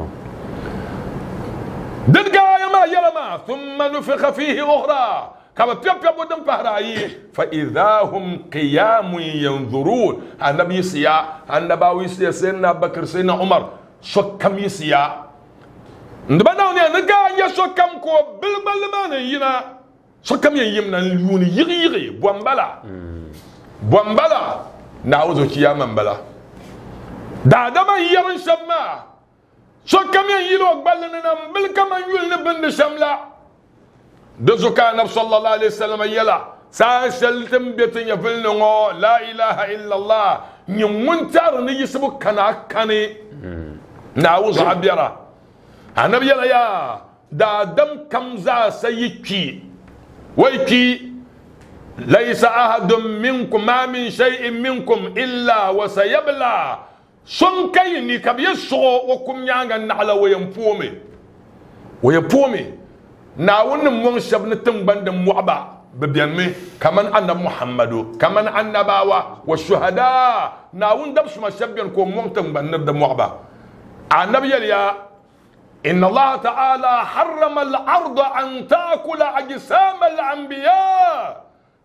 دقا يما يلما ثم نفخ فيه أخرى كما بيبيا بدن بهراي فإذا هم قيام ينظرون النبي سيا النبي سيا سيدنا بكر سيدنا عمر شكم يسيا ndabanawnye nga ya sokam ko bilbal man yina sokam yimna yuni yiri bombala na'udhu kiyama bala da dama yarin shamma sokam yiro balna nam bil kama yulni bind shamla de zuka nab sallallahu alaihi wasallam yala sa shaltam betin ya filno la ilaha illa allah nyumuntar ni yisbu kana kane na'udhu abira النبي يا دا دم كمزا سيكي ويكي ليس أحد منكم ما من شيء منكم إلا وسيبلى سنكيني كبيسو وكم يانغا نعلى ويبومي ناون منشب نتنبند موعبا ببيانمي كمان أن محمد كمان أن باوا والشهداء ناون دبس ما شبين كو منتنبند موعبا النبي يا إن الله تعالى حرم الأرض أن تأكل أجسام الأنبياء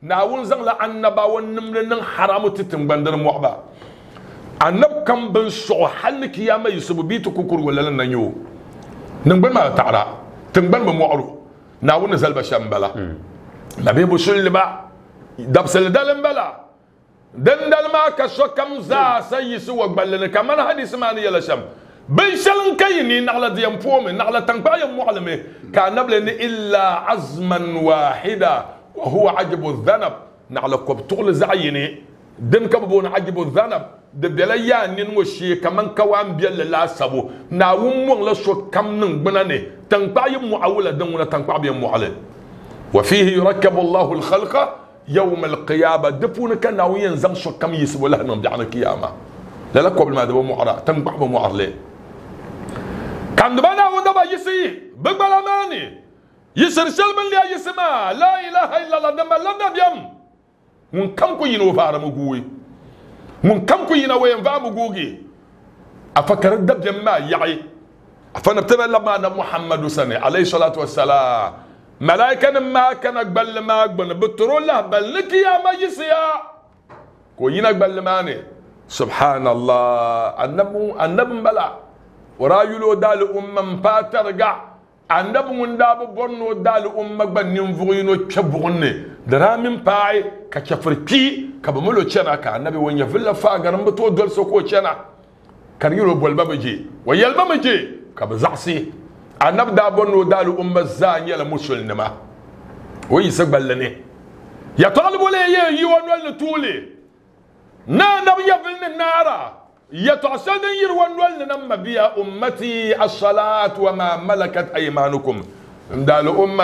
naawun zaŋ la annabawa nimdi niŋ haramu ti tingbandiri mɔɣuba annab kam bin suɣu hali ni kiyama yisibu bii ti kukuru wala na nyɛ ningbani maa taɣara tingbani bi mɔɣuru naawun ni zali ba shɛm bala nabi bu sulli ba dabsili dali n bala din dali maa ka sokam zaa sa yisi wa gballi ni ka mana hadisi maa ni yɛla shɛm bin shɛli n ka yi ni naɣala diɛm poomi naɣala tankpaɣu yɛn mɔɣalimi ka annabli ni illa azman wahida wa huwa ajibu dhanab naɣala kob tuɣuli zaɣ yini din ka bi booni ajibu dhanab di bɛla yaa nin ŋɔ shee kaman ka waan biɛlli laasabu naawun mɔŋla sokam niŋ gbina ni tankpaɣu yɛn mɔɣawula din ŋuna tankpaɣu bi yɛn mɔɣali wa fihi yurakkabu allahu alkhalqa yawma alqiyama di puuni ka naawun yɛn zaŋ sokam yisibu lahi niŋ biɛɣu ni kiyama lala kɔbili maa di bi mɔɣara tankpaɣu bi mɔɣarili kandiba naawun daba yisi bi gbala maa ni yisiri shɛli bin liya yisi maa la ilaha illallah din mali la dabiɛm ŋun kam ku yina o vaarimi guui ŋun kam ku yina o yɛn vaami guugi a fa ka di dabiɛm maa yaɣi a fa ni tibi labi maa na muhammadu sani alayhi salatu wassalam malaika nim maa kana gballi maa gbuni bi toro lahabali ni kiyama yisiya ko yina gballi maa ni subhanallah annabi n bala wara yulo daali umma n paa tariga annabi ŋun daa bi bɔri ni o daali umma gba ninvuɣu yino kpɛ buɣum ni di daa min paai ka chɛfuri kpi ka bi mali o chɛna ka annabi wa nyɛ villa faagari n bi tooi doli so ka o chɛna ka di yɛli o bɔli ba mi je wa yɛli ba mi je ka bi zaɣisi annabi daa bɔri ni o daali umma zaa nyɛla musul nima o yisi gballi ni yɛtɔɣalibu le yɛn yi o noli ni tuuli na annabi nyɛ vili ni naara يتعصد يروان لنا بيا أمتي الصلاة وما ملكت أيمانكم ندال أمة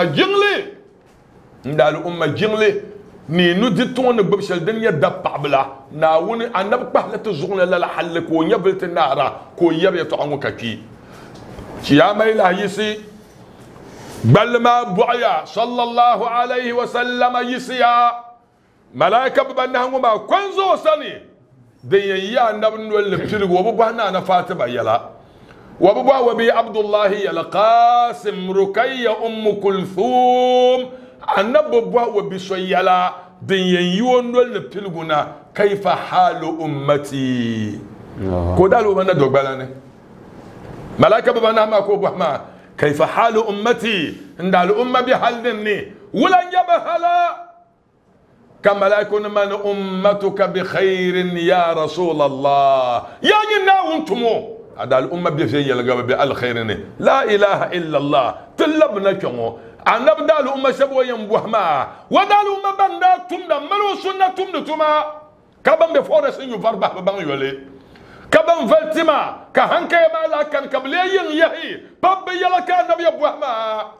جنلي ni nudi tʋʋni gbubi shɛli din nyɛ dabpaɣa bila naawuni anabi kpahila ti zuɣuni lala halli ka o nyɛ vili ti naara ka o yɛbi yɛltɔɣa ŋɔ ka ki chiyama yi lahi yisi gballi maa buɣaya sallallahu alayhi wa sallama yisiya malaika bibanahi ŋɔ maa kɔnzo sani din yɛn yi anabi nolli piligu wa bi bɔhi naana fatima yɛla wa bi bɔhi wa bi abdullahi yɛla qasim rukayya ummu kulthum annabi bɔhi wa bi so yɛla din yɛn yi o nolli piligu na kaifa halu ummati ko daali o ma na dogbala ni malaika bibanahi maa ko bɔhi maa kaifa halu ummati ndaali umma bi hal din ni wulan yɛbi hala كملاك من أمتك بخير يا رسول الله يا جنا وانتمو هذا الأمة بيفي يلقى بالخير لا إله إلا الله تلبنا كمو أنا بدأ الأمة شبوة ينبوه ما ودا الأمة بندا تمدا ملو سنة تمدا تما كبن بفورس إنه فربح ببان يولي كبن فلتما كهنك يما لا كان كبلي يهي باب يلا كان نبي يبوه ما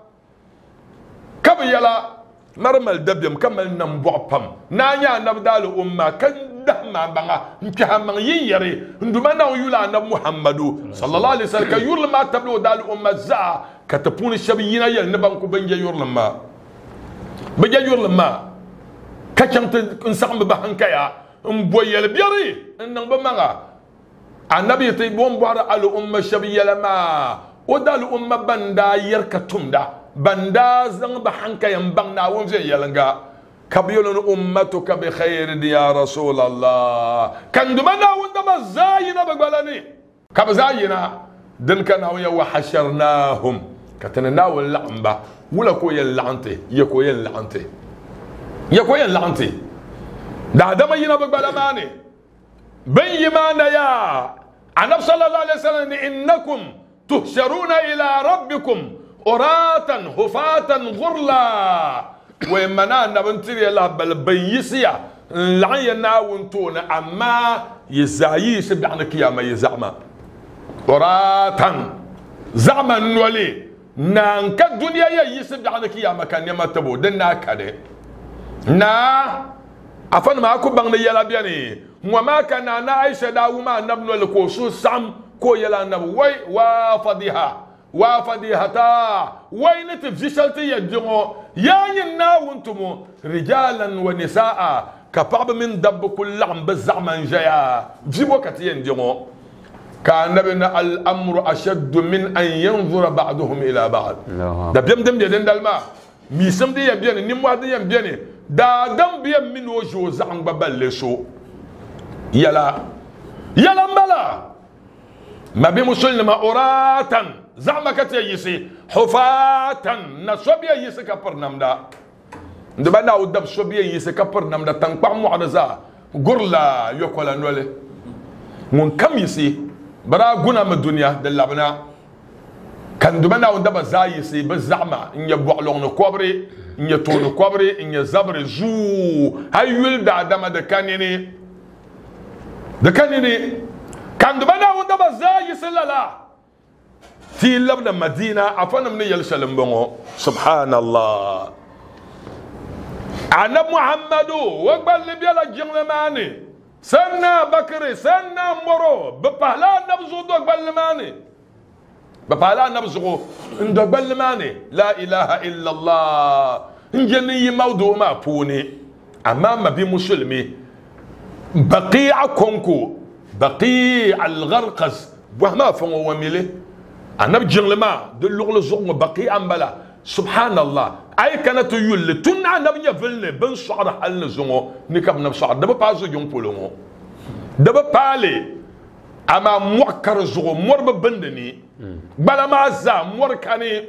كب يلا مرمل دبيم كمل نمبوع بام نانيا نبدال أمة كن دهما بنا نكهم ييري عندما نقول أن محمد صلى الله عليه وسلم كيور ما تبلو دال أمة زا كتبون الشبيين يل نبانكو بنجا يور لما بنجا يور لما كشنت إنسان بهنكيا مبوي البيري إنن بمنا النبي تيبون بار على أمة شبيه لما ودال أمة بندا يركتم دا بندا زن بحنكا ينبغ ناون زي يلنغا كبيولن أمتك بخير يا رسول الله كان دمنا وندما زاينا بقبلني كبزاينا دن كان وحشرناهم كتنناو اللعنبة ولا كوي اللعنتي يكوي اللعنتي يكوي اللعنتي دا دما ينا بقبلماني بيمانا يا النبي صلى الله عليه وسلم إنكم تحشرون إلى ربكم أراتا هفاتا غرلا ومنا نبنتري الله بل بيسيا لعينا ونتون أما يزايي سبعنا كياما يزعما أراتا زعما نولي نانك الدنيا يسبعنا كياما كان يما تبو دنا كده نا أفن ما أكو بغني يلا بياني وما كان أنا عايشة داوما نبنو لكوسو سام كو يلا نبو وي وافضيها وافديهتا وين تفشلتي يجمو يا ينا وانتمو رجالا ونساء كباب من دب كل عم بالزعم جايا في وقت ينجمو كان نبينا الامر اشد من ان ينظر بعضهم الى بعض ده بيم دم يدن دالما ميسم دي يبيني نيم واد يبيني دا دم بيا من وجو زعم ببلسو يلا ملا ما بمسلم أوراتا زعما كتيسي حفاتا نسوبيا يسي كبر نمدا دبنا ودب سوبيا يسي كبر نمدا تنقع معرزا غرلا يوكولا نولي من كم يسي برا غنا من الدنيا دلابنا كان دبنا ودب زايسي بالزعما إن يبوعلون كوبري إن يتون كوبري إن يزبر زو هاي يولد عدم دكانيني كان دبنا ودب زايسي لا في لبنى مدينة عفنا من يلسلم بمو سبحان الله أنا محمد وقبل لي بيلا جنلماني سنة بكري سنة مرو ببهلا نبزو دو قبل ماني ببهلا نبزو اندو قبل ماني لا إله إلا الله انجني موضوع ما بوني أمام بي مسلمي بقيع كونكو بقيع الغرقز وما فنو وميلي أنا بجنلما دلوغ لزوغ بقي أمبلا سبحان الله أي كانت يقول تنا نبي يفلني بن صعر حل زوغ نكاب نبصعر دبا بازو يوم بولو دبا بالي أما موكر زوغ مرب بندني بلا ما زا موركاني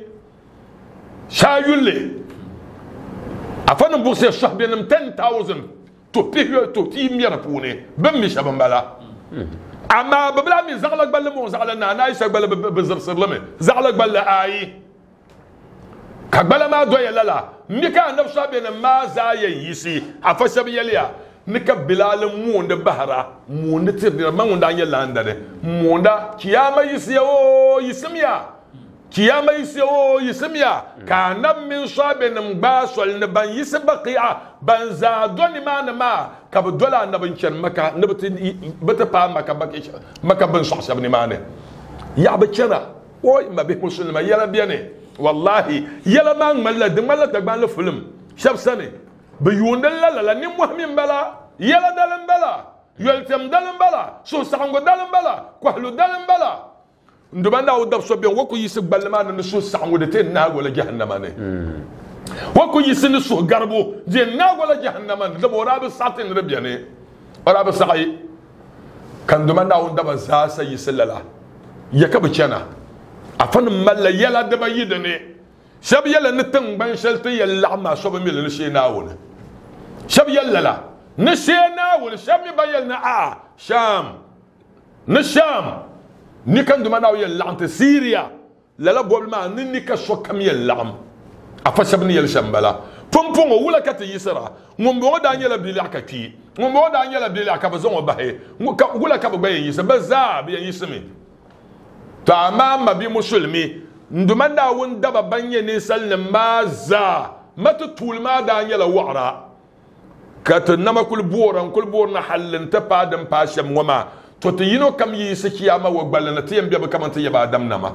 شايولي أفن بوسي الشهب ينم 10,000 تبتيه ميرفوني بمي شابن بلا أما ببلامي زغلق بلا مو زغلنا نايسك بلا بزرسر لمي زغلق بلا آي كبلا ما دوية لا نكا نفسها بين ما زاي يسي أفشب يليا نكا بلال مون بهرا مون تير ما مون دانيا لاندره مون دا كياما يسي او يسميا كياما يسي او يسميا كان من صابن مباسل نبان يسبقيا بنزا دوني ما كاب دولا نبنشر مكا نبت بتبا مكا بن صحص ابن مانه يا بتشنا وي ما بيه مسلم يلا بيني والله يلا ما ملا دملا تبان الفيلم شاب سنه بيون لا ني مهم بلا يلا دلن بلا يلتم دلن بلا سو سانغو دلن بلا كحلو دلن بلا ندبنا ودب صبيان وكو يسق بلمان نسو سانغو دتين نا ولا جهنم اني وكو يسن سو غربو دي نا ولا جهنم ان دبورا بساتين ربياني ورا بسعي كان دمنا ودب زاسا يسللا يكبچنا afan malla yala daba yidane shab yala nitin ban shalti yalla ma soba mil ni shena wona shab yalla la ni shena wona shab mi bayal na a sham ni sham ni kan duma naw yalla anta syria la bol ma ni ka sokam yalla am afa shab ni yalla shambala pompon wula kata yisra ngombo da nyala bili akati ngombo da nyala bili akabazo bahe wula ka baye yisa bazab ya yismi تمام بي مسلمي ندمنا وندبا بني نسلم مازا ما تطول ما دانيا لوعرا كاتنما كل بورنا حل انت بادم باشم وما تتينو كم يسكي اما وقبلنا تيم بيبا كمان تيبا دم نما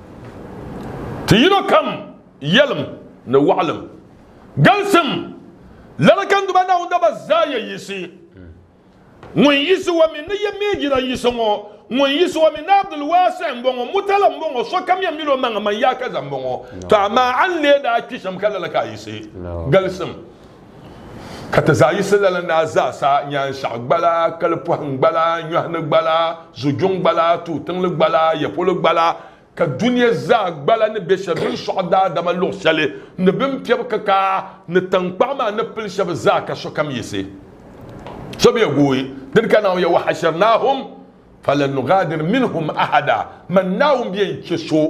تينو كم يلم نوعلم قلسم لا كان دمنا وندبا زايا يسي وين يسوى من يميجي يسمو mo yiso mi na Abdul Wasi mbongo mutala mbongo so kam ya milo manga mayaka za mbongo to ama an le da kisham kala la kayisi galsum kata zayisa la na za sa nya shagbala kalpo ngbala nyahna gbala zujung gbala tutang gbala yapolo gbala ka dunya za gbala ne be shabin soda da malo sale ne bim piyab ka ne tankpa ma ne pil shab za ka so kam yisi so be goyi din kana ya wahasharnahum فلن نغادر منهم أحدا من ناوم بينشسو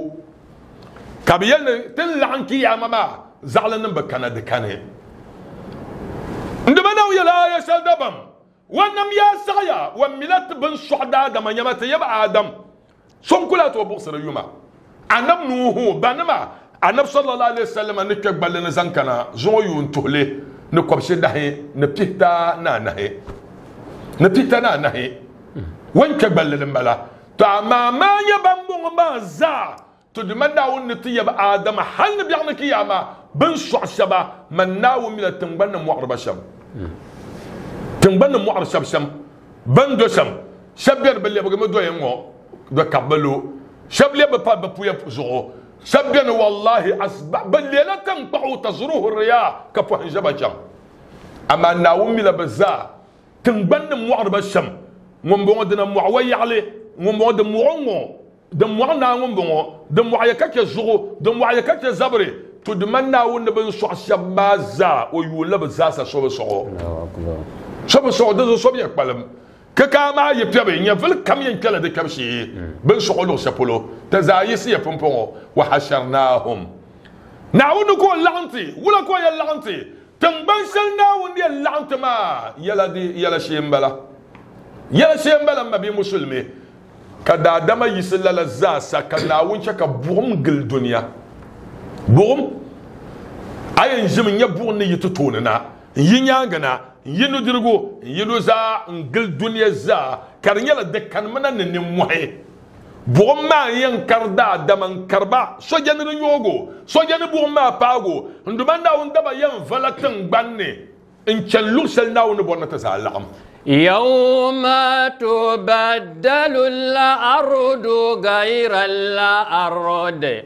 كبيل تلعن كي يا ماما زعلن بكنا دكانه عندما ناوي لا يسال دبم ونم يا سعيا وملت بن صعدا دم يمت يبع آدم صم كلها توبصر يوما أنا منوه بنما أنا صلى الله عليه وسلم نكبل لنا زنكنا زويون تهلي نكبش دهي نبتهتا نانهي وين كبل للملا تعما ما يبمو ما زا تدمنا ونتي آدم حل بيعنا كياما بنشع الشبا من ناو من تنبن معرب شم تنبن معرب شم بندو شم شبير باللي بقى مدو يمو دو كبلو شبلي ببا ببويا زغو شبير والله أسبع باللي لا تنقعوا تزروه الرياء كفوه جبا شم أما ناوم ملا بزا تنبن معرب الشم من بعد معوي عليه من بعد معو دم معنا من بعو دم معيكك الزغو دم معيكك الزبري تدمنا ونبن صح شبازا ويولب زاسا صوب صعو صوب صعو ده صوب يقبلم ككاما يبتبين يفل كم ينكلا ده كمشي بن صعو سبولو تزايس يفنفو وحشرناهم نعود نقول لعنتي ولا كوي لعنتي تنبن سلنا وندي اللعنت ما يلا دي يلا شيمبلا يلا شيمبلا ما بي مسلمي كدا دما يسلا لزاسا كنا ونشا كبوم قل دنيا بوم اي نجم يبون يتتوننا ينيانغنا ينو درغو ينو زا قل دنيا زا كان يلا دكان منا نموحي بوم ما ينكردا دما كربا سوجان نيوغو سوجان بوم ما باغو ندمنا وندبا ينفلتن باني ان تشلو سلنا ونبون تسالام يوم تبدل الأرض غير الأرض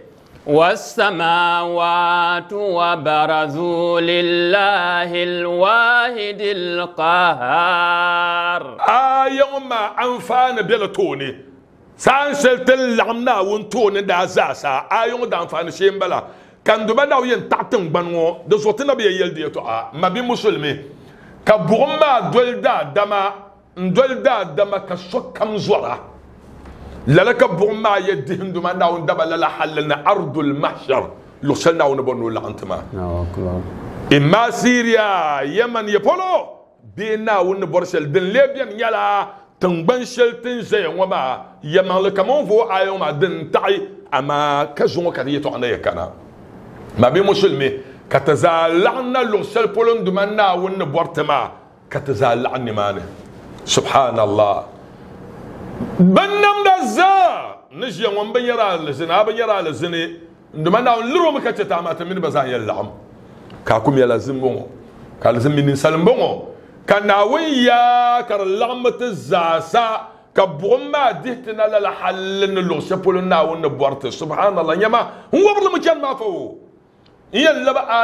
والسماوات وبرزوا لله الواحد القهار يوم أنفان بلتوني سانسلت اللعمنا ونتوني دا زاسا يوم دا أنفان شيمبلا كان دمنا وين تعتن بانو دزوتنا بي يلديتو ما بي مسلمي كبوما دولدا دما كشوك كم زورا لك بوما يدهم دمنا وندبا لا حللنا أرض المحشر لوصلنا ونبنو لعنتما إما سوريا يمن يبولو بينا ونبرسل دن ليبيان يلا تنبن شلتن زي وما يمن لكمون فو ما دن تعي أما كزون كريتو عنا يكنا ما بي مسلمي كتزالعنا لوصل بولون دمنا ونبورتما كتزالعني ماني سبحان الله بنم دزا نجي وان بنيرا لزنا بنيرا لزني دمنا ونلرو مكتتا ما تمن بزان يلعم كاكم يلازم بونو كالزم من سلم بونو كناويا كرلعمة الزاسا كبوما دهتنا للحل لوصل بولون ونبورت سبحان الله يما هو برلم كان ما فوق يلا بقى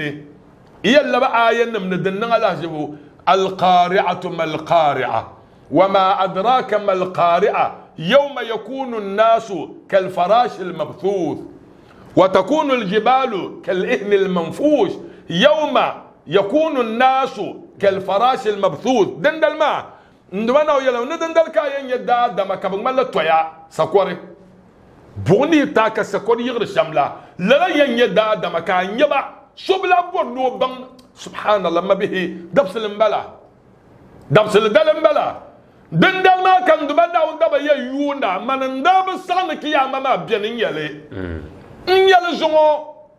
آية نمني دننا الله جبو القارعة ما القارعة وما أدراك ما القارعة يوم يكون الناس كالفراش المبثوث وتكون الجبال كالإهن المنفوش يوم يكون الناس كالفراش المبثوث دندل ما ندوانا ويلو ندندل كاين يدا دما كبغمال تويا سكوري بوني تاكا سكوري يغر شاملا لا ينيدا دما كان يبا شبلا بونو بن سبحان الله ما به دبس المبلا دبس الدلمبلا دندل ما كان دبنا وندبا يونا من ندب سانك يا ماما بين يلي يلي زمو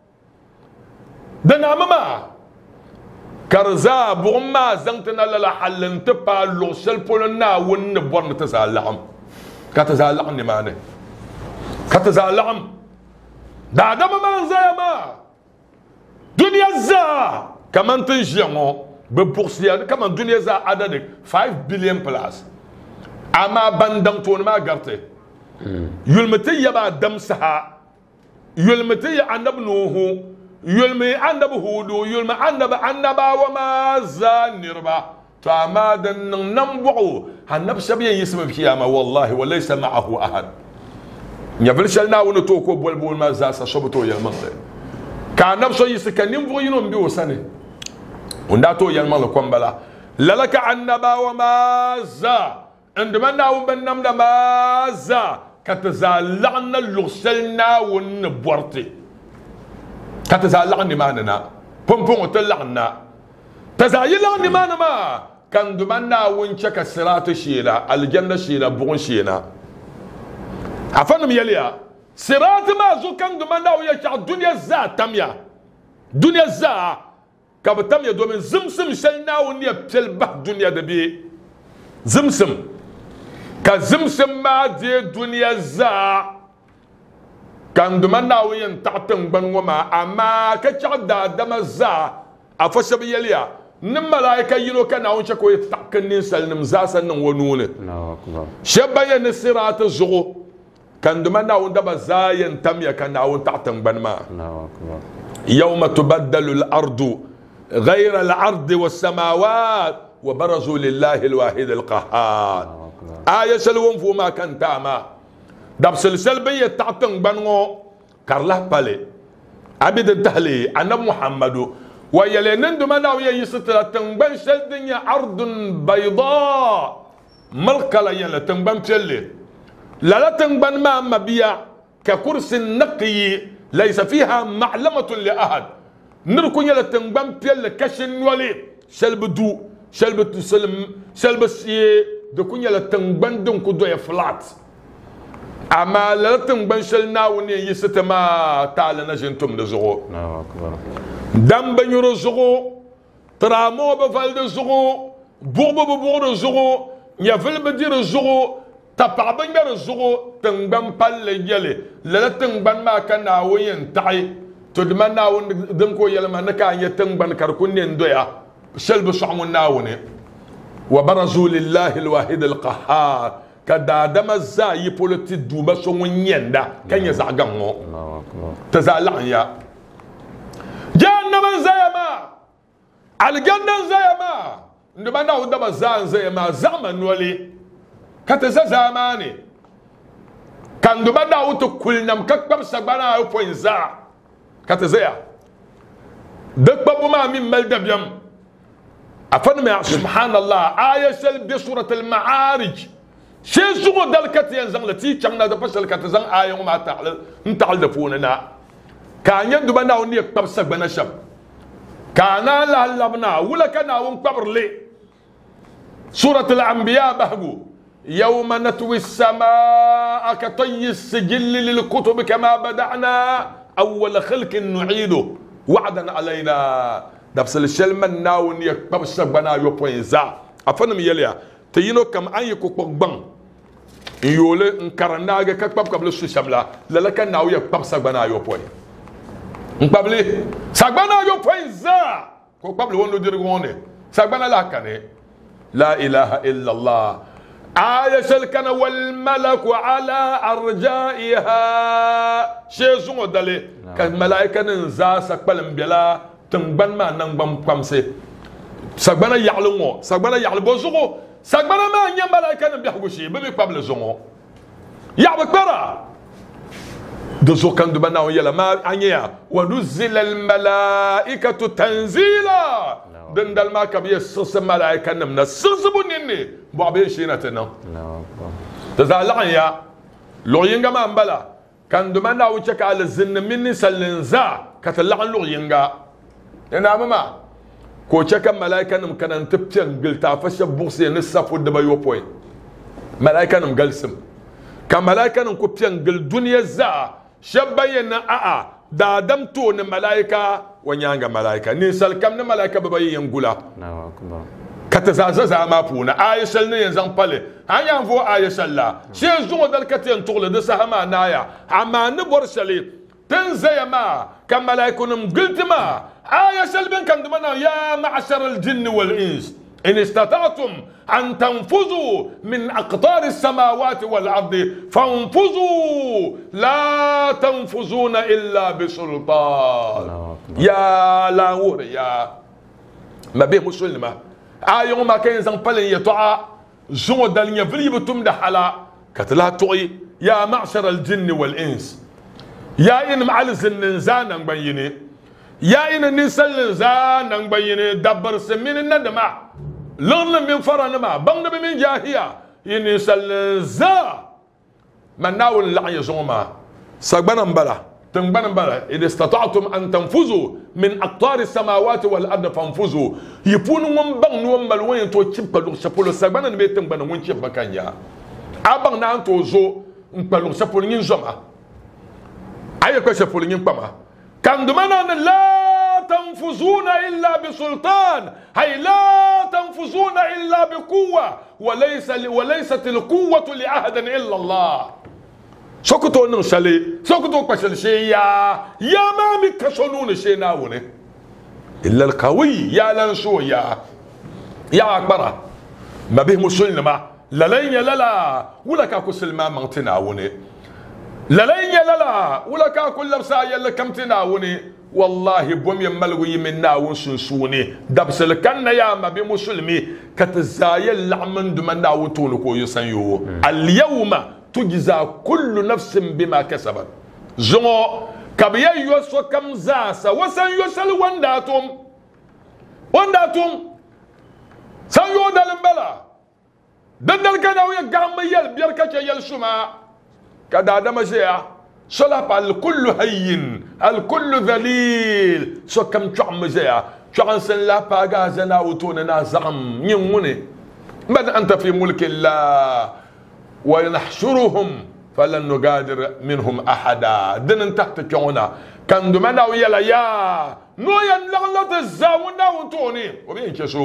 دنا ماما كرزا بوما زنتنا لا حلن تبا لو سلبولنا ون بورن تزالعم كتزالعني ماني كتزالعم دا دم ما زي ما دنيا زا كمان تنجمو ببورسيان كمان دنيا زا عددك 5 بليون بلاس اما بندم تون ما قرتي يلمتي يبا دمسها يلمتي عندب نوح يلمي عندب هود يلمي عندب وما زا نربا فما دن نمبعو هنبس بين يسمى القيامه والله وليس معه احد يفلشلنا ونتوكو بول ما زاسا شبتو يلمنطه كان نفسه يسكنين بغينهم بيوسني ونداتو يلمن كومبلا لك عنبا وما زا عندما ناو بنم ما زا كتزالعنا لغسلنا ونبورتي كتزالعني ماننا بومبوم تلعنا تزايلعني مانا ما كان دمنا ونشك الصراط شيلا الجنة شيلا بون شينا عفنم يليا صراط ما زو كان دمنا ويشع الدنيا زا تميا دنيا زا كاب تميا دومن زمسم شلنا ونيا بتلبه دنيا دبي زمسم كزمسم ما دي دنيا زا كان دمنا وين تعتن بنوما اما كتشعد دم الزا افشب يليا نم ملائكه يلو كان اون شكو يتقنن سلم زاسن ونونه الله اكبر شبيه الصراط الزغو كان دمنا وندبا زاين تميا كان اون تعتن بنما الله اكبر يوم تبدل الارض غير الأرض والسماوات وبرزوا لله الواحد القهار. آية سلوم فما كان تاما دب سلسل بي تعتن بانو كارلا بالي عبد التهلي أنا محمد ويلي نندو مناو يستلا تنبان سلدنيا أرض بيضاء ملكلا يلا تنبان تلي لا تنبان ما مبيع ككرسي نقي ليس فيها معلمة لأحد نركو يلا تنبان بيل كشن ولي سلب دو سلب تسلم سلب سي دكون يلا تنبان دون كدو يفلات أما لا تنبان سلنا وني يستما تعالى نجنتم نزغو دم بنيرو زغو ترامو بفال زغو بوغبو ببوغ زغو يفل بدير زغو تبع بنير زغو تنبان بال يلي لا تنبان ما كان وين تعي تدمن ناون دنكو يلما نكا يتنبان كركون ندويا سلب صعمون ناوني وبرزوا لله الواحد القهار كدا دم الزاي بولتي دوما سوون يندا كان يزعغمو تزالع يا جهنم زيما الجنة زيما ندما ناو دم زان زيما زمن ولي كتزا زماني كان دما ناو تكلنم ككبم سبانا او بوينزا كتزيا دك بابو ما من ملدبيم أفنم سبحان الله آية سل بسورة المعارج شيء سوى دلكت ينزل التي كنا دفشل كتزن آية وما تعلل نتعلل فوننا كان يندو بنا ونيك ببسك بنا شب كان لا لبنا ولا كان ونقبر لي سورة الأنبياء بهجو يوم نتوي السماء كطي السجل للكتب كما بدأنا أول خلق نعيده وعدا علينا دبس الشلمن ناون يكبر سبنا يوبوين زا أفنم يليا تينو كم أي كوكب بان يولي انكرناغا كباب قبل الشملا للك ناو يكبر سبنا يوبوين نقبلي سبنا يوبوين زا كوكب لونو ديرغوني سبنا لا كاني لا إله إلا الله آية سلكن والملك على أرجائها شيء زمو دالي كالملائكة ننزا سكبل بلا تنبان ما ننبان قمسي سكبنا يعلمو سكبنا يعلمو زغو سكبنا ما نيام ملائكة نبيحقو شيء بمي قبل زغو يعبك برا دزو كان دبنا ويلا ما عنيا ونزل الملائكة تنزيلا دندل ما كبي السس ملائكة نمنا السس بنيني بعبيه شيناتنا تزالع يا لو ينجا ما مبلا كان دمنا وشك على الزن مني سلنزا كتلعن لو ينجا انا ماما كو شك ملائكة نم كان تبتن قلتا فش بوسي نصف ودبا يوبوين ملائكة نم قلسم كان ملائكة نم كبتن قل دنيا زا شبينا دا دمتو ملائكة ونيانغا ملائكة نسال كم ملائكة بباي ينقولا كتزازا ما بونا آية سلنا ينزان بالي هيا فو آية سلا شيء زو دالكتين تغل دسها ما نايا عما نبور سلي تنزي ما كم ملائكة قلت ما آية سلبين كان دمنا يا معشر الجن والإنس إن استطعتم أن تنفذوا من أقطار السماوات والأرض فانفذوا لا تنفذون إلا بسلطان يا لاور يا ما بيه مسلمة آية ما كان زنبالين يطع زو دالين يفلي بتم دحلا كتلا توي يا معشر الجن والإنس يا إن معل الزنزان بيني يا إن نسل زان بيني دبر سمين الندمع لغن من فرنما بغن من جاهية إن سلزا من ناول لعي زوما سقبنا مبلا تنبنا مبلا إذا استطعتم أن تنفذوا من أقطار السماوات والأرض فانفذوا يفون من بغن ومبل وين تو تشبلو شبولو سقبنا نبيت تنبنا وين تشب مكانيا أبغنا أن توزو نبلو شبولو ينزوما أيكو شبولو ينبما كان دمنا لا تنفذون إلا بسلطان هي لا تنفذون إلا بقوة وليست القوة لأحد إلا الله سكتوا نشلي سكتوا كشل شيء يا ما مكشلون شيء ناوني إلا القوي يا لنسو يا أكبر ما به مسلمة للين لا ولا كاكو سلما من تناوني للين لا ولا كاكو لبسا يلا كم تناوني والله بوم يملغو يمن ناون سنسوني دبسل كان يا ما بمسلمي كتزايل لعمن دمن ناون تونكو يسنيو اليوم تجزى كل نفس بما كسبت زمو كبيا يوسو كم زاسا وسن يوسل ونداتم سنيو دالمبلا دندل كانوا يقام يل بيركا يل شما كدا دمجيا صلاب الكل هين الكل ذليل سو كم تعم زيا شغل سن لا باغا زنا وتوننا زعم يموني من انت في ملك الله ونحشرهم فلن نغادر منهم احدا دن تحت كونا كان دمنا ويلا يا نو ينلغلط الزاونا وتوني وبين كسو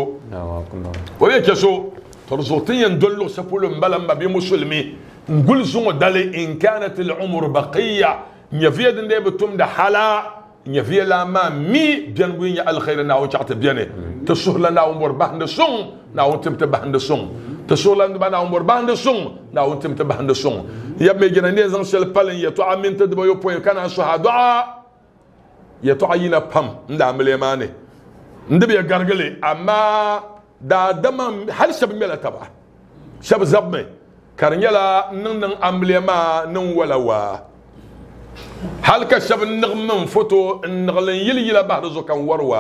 ترزوتين دلو سبولو مبلما بمسلمي نقول زوم دالي إن كانت العمر بقية نفيد نبتم ده حلا نفيد لما مي بينوين الخير ناو تعت بينه تسهل لنا عمر بهند سون ناو تمت بهند سون تسهل لنا عمر بهند سون ناو تمت بهند سون يا ميجنا نيزان شل بالين يتوع من تدبو يبوي كان الشهداء يتوع ينا بام ندعمل يمانه ندبي غرغلي اما دا دم هل شب ملا تبع شب زبمه كارنيلا نن امبليما نن ولا وا هل كشب نغم فوتو نغلن يلا بعد زو كان وروا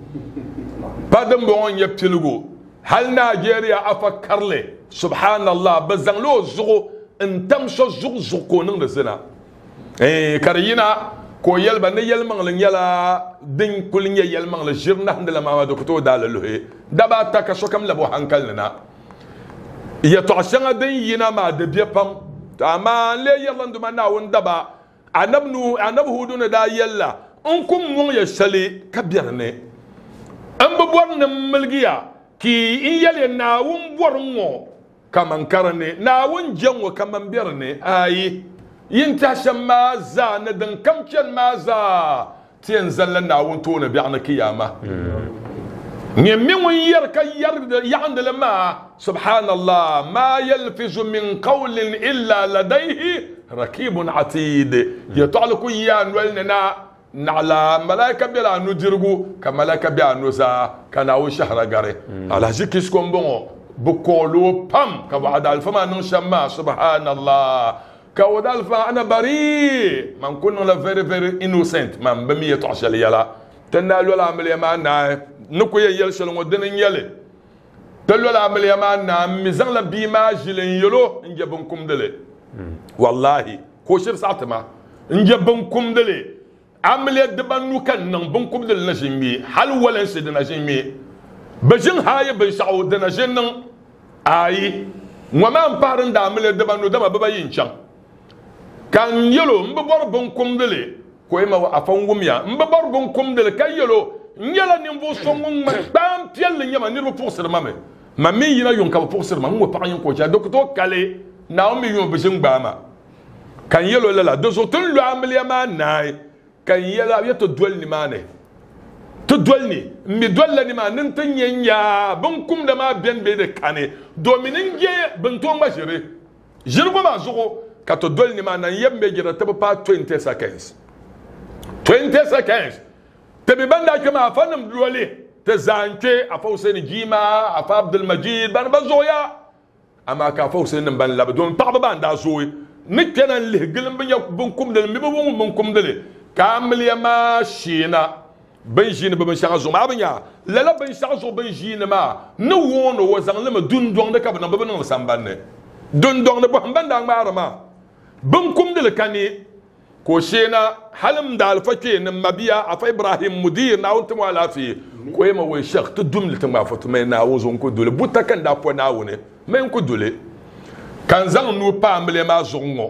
بعدم بون يبتلغو هل نيجيريا افكر لي سبحان الله بزنلو زغو انتم شو زغو نن زنا كارينا كو يلبا ني يلمن لن يلا دين كل يلمن لجرنا عند ما دكتور دالله دبا تاكا كم لبو هانكلنا يتعشان دين ينا ما دبي بام اما لي يلا ندما ناون دبا انبه دون دا يلا انكم مو يشلي كبيرني ام بورن ملغيا كي ان يلي ناون بورمو كمان كرني ناون جنو كمان بيرني اي ينتشم ما زا ندن كم كان ما زا تنزل لنا ونتونا بيعنا كيامه نمي ويرك يعند لما سبحان الله ما يلفظ من قول الا لديه ركيب عتيد يطلق يان ولنا على ملائكه بلا ندرغو كملائكه بلا نوزا كان او شهر غري على جيكسكم بون بقولوا بام كبعد الفما نشما سبحان الله كودال فانا بريء من كنا لا فيري انوسنت من بمية تعشل يلا تنالو العمليه معنا نكو يلشل ودن يلي تلو العمليه معنا ميزان لا بيما جلين يلو نجبنكم دلي والله كوشر ساعتما نجبنكم دلي عمليه دبنو كان نبنكم دل نجمي حل ولا سيد نجمي بجن هاي بيسعو دنجن اي وما امبارن دا عمليه دبنو دما بابا ينشان كان يلو مببور بنكم دلي كويما افون وميا مببور بنكم دلي كان يلو نيلا نيمبو سونغ ما بام بيل نيما نيرو بوكسر مامي مامي ينا يون كا بوكسر ما مو باين كوجا دوكتو كالي ناومي يون بجن باما كان يلو لا دوزو تن لو عمليه ما ناي كان يلا يتو دولني ماني تدولني مي دولني ما ننتن ينيا بنكم دما بين بيد كاني دومينين جي بنتو ما جيري جيربو ما زوغو kato dol ni ma na yembe gira tebe pa 20 seconds 20 seconds tebe banda kama afanam dole te zanke afa Hussein Jima afa Abdul Majid ban bazoya ama ka afa Hussein ban labdon pa banda zoy nikena lihgilim bin yakunkum del mibum munkum del kamil yama shina ban jina ban shanga zo ma banya lala ban shanga zo ban jina ma no wono wazan lema dundong de kabna ban no sambanne dundong de ban banda ma بنكم دلكاني كوشينا حلم دال فكين مبيا اف ابراهيم مدير ناونت مولا في كويما وي شيخ تدوم لتما فتما ناوزون كدول بوتا كان دا بو ناوني مين كدول كان زان نو بامبلي ما زونغو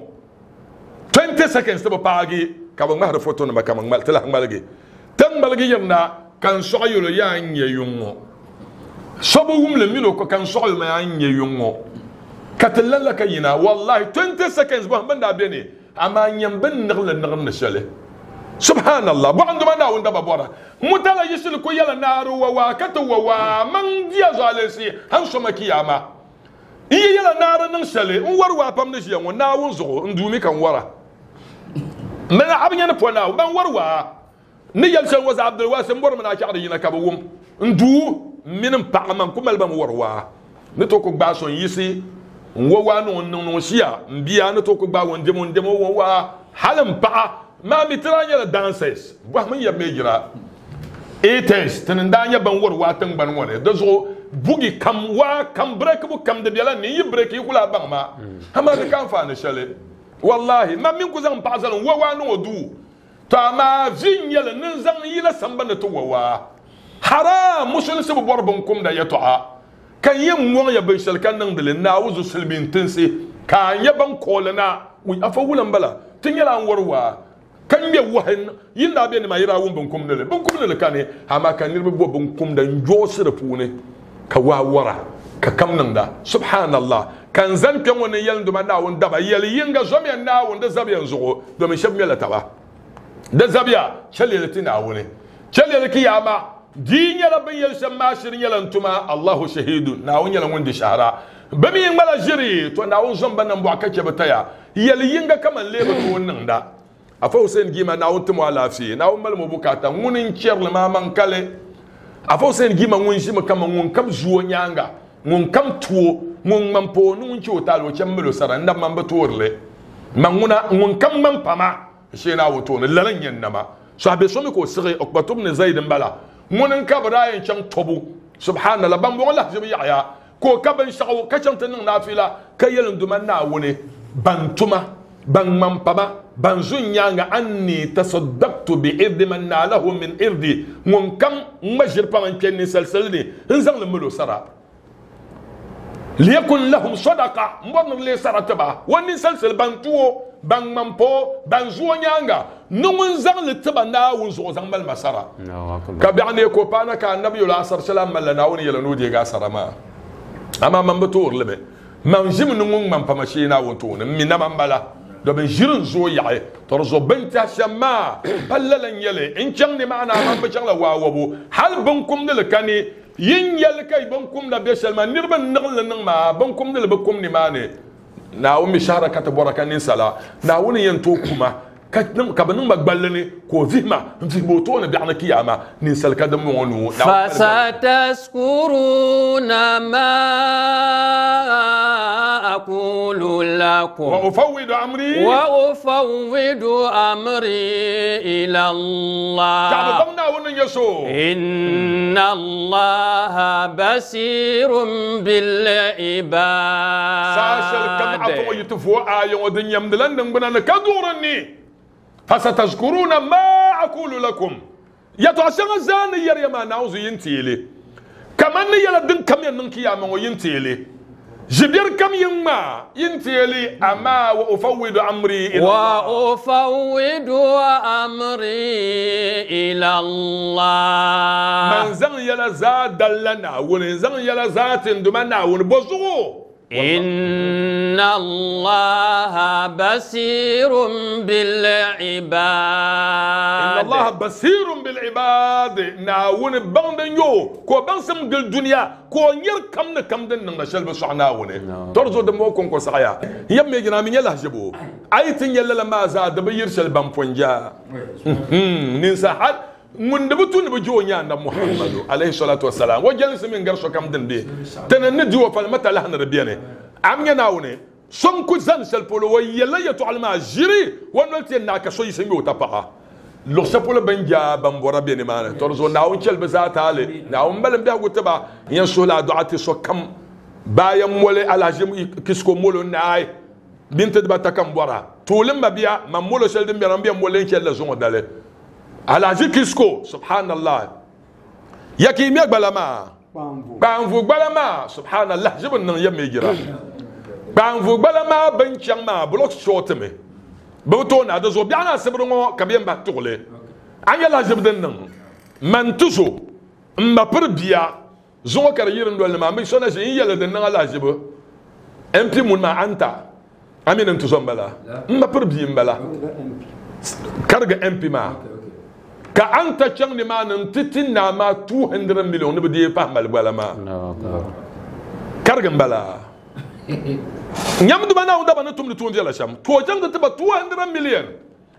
20 seconds تبا باغي كابو ما فوتو نما كام مال تلا مالغي تم مالغي يرنا كان سويلو يا نييونغو صبوم لميلو كان سويل ما نييونغو كتللا كينا والله 20 seconds بهم دا بيني اما ينبن نغل نشله سبحان الله بو عندما ناو ندبا بورا متلا يسل كو يلا نار وواكت من ديازالسي هنسو مكياما يلا نار نشله ور وابام نشي ناو زو ندومي كان ورا من ابن ينفو ناو بان وروا نيال شن وز عبد الواسع مبر من أشعر ينا كابوم ندو من بعمن كم البم وروا نتوكو باسون يسي ووانو نونسيا بيا نتوكو باون دمو ووا حلم با ما مترانيا لا دانسيس وهم يبيجرا ايتس تندانيا بان وروا تن بان ونه دزو بوغي كم وا كم بريك بو كم دبيلا ني بريك يقولا بان ما هما كان فان شله والله ما منكو زان بازل ووانو دو تما فين يلا نزان يلا سمبن تو ووا حرام مسلم سبب بربنكم دا يتوعا كان يمو يا بيشل كان ندل ناوز سلمين تنسي كان يبان كولنا وي افولا بلا تنيلا وروا كان يوهن ينا بين ما يرا بنكم نل كان اما كان يربو بنكم دا نجوسر فوني كوا ورا ككم نندا سبحان الله كان زن كان ون يلندو ما ناون دبا يلي ينغا زومي ناون دا زابيا زغو دومي شب يلا تبا دا زابيا شلي لتنا وني شلي لكياما دين يلا بين يلسم ماشر يلا انتما الله شهيد ناون يلا وندي شهرا بمي مالا جري تو ناون زومبا نمبو كاتيا بتايا يلي ينغا كمان ليبا تون نندا afo sen gima na wonte mo alafi na won mal mo bukata ngunin cherle ma man kale afo sen gima ngun shi makama ngun kam zuo nyanga ngun kam tuo ngun mampo ngun chi otalo chemmelo sara ndam man batorle manguna ngun kam man pama shi na woto ne lalan yen nama so abe so mi ko sire okbatum ne zaid mbala ngunin kabra yen cham tobu subhanallah bambo Allah jibi ya ko kaban shaw ka chanta nan nafila kayel nduman na woni bantuma ban man pama banzun yanga anni tasaddaqtu bi irdi man nalahu min irdi mun kam majir paman kenni salsalni nzang le mulo sara liyakun lahum sadaqa mbon le sara taba woni salsal bantuo ban mampo banzu yanga nungun zang le taba na wun zo zang mal masara ka bi'ani ko pana ka annabi la asar salam malana woni yela nudi ga sara ma ama man batur lebe man jim nungun man pamashina wonto minna man bala do ben jirin zo yae torzo benta shama pallalan yele in changni maana man ba changla wawabu hal bankum de kani yin yel kay bankum da be shalma nirban nagla nang ma bankum de bakum ni mane na ummi shahra kat baraka nin sala na woni yen to kuma ka banin magballani ko vima mfibo to na bi'ana kiyama nin sal kadam wonu fasataskuruna ma أقول لكم وأفوض أمري إلى الله إن الله بصير بالعباد فستذكرون ما أقول لكم يتعشى الزاني يريما نعوذ ينتيلي كمان يلدن كم ينكي يا مو ينتيلي جبير كم يما ينتيلي أما وأفوض أمري إلى الله من زن يلا زاد لنا ونزن يلا زات دمنا ونبزو إن الله بصير بالعباد إن الله بصير بالعباد ناون بندنيو كو بنسم دل الدنيا كو يركم نكم دن نشل بسعناونه ترزو دموكم كو سعيا يم يجنا من يلا جبو ايتن يلا لما زاد بيرشل بامفنجا ننسحت من دبتون بجو نيانا محمد عليه الصلاة والسلام وجلس من قرشو كم دن بي تننديو فالمتا لحن ربياني عم يناوني سم كزان سلبولو ويلا يتعلم جري ونلتي ناكا شو يسميو تبقى لو سبولو بنجا بمبورا بيني مانا ترزو ناون شل بزات هالي ناون بلن بيها قتبا ينسو لا دعاتي سو كم بايا مولي على جم كسكو مولو ناي بنت دبا تكم بورا تولم ما بيا ما مولو شل دم بيران بيا مولين شل لزون دالي على جي كسكو سبحان الله يكي ميك بلما بانفو بلما سبحان الله جبن يمي جرا بانفو بلما بنشان ما بلوك شوتمي بوتونا دزو بيانا سبرو كبيم باتولي انيا لا جبدن من تزو ما بربيا زو كاريرن دول ما مي سونا جي يلا دن لا جبو امبي مون ما انت امين انت زومبلا ما بربي مبلا كارغا امبي ما كأنت تشغل ما ننتتنا ما 200 مليون بدي فهم البلما كارغن بلا نيام دبنا وندا بنا توم لتون ديال الشام تو جنگ تبا 200 مليون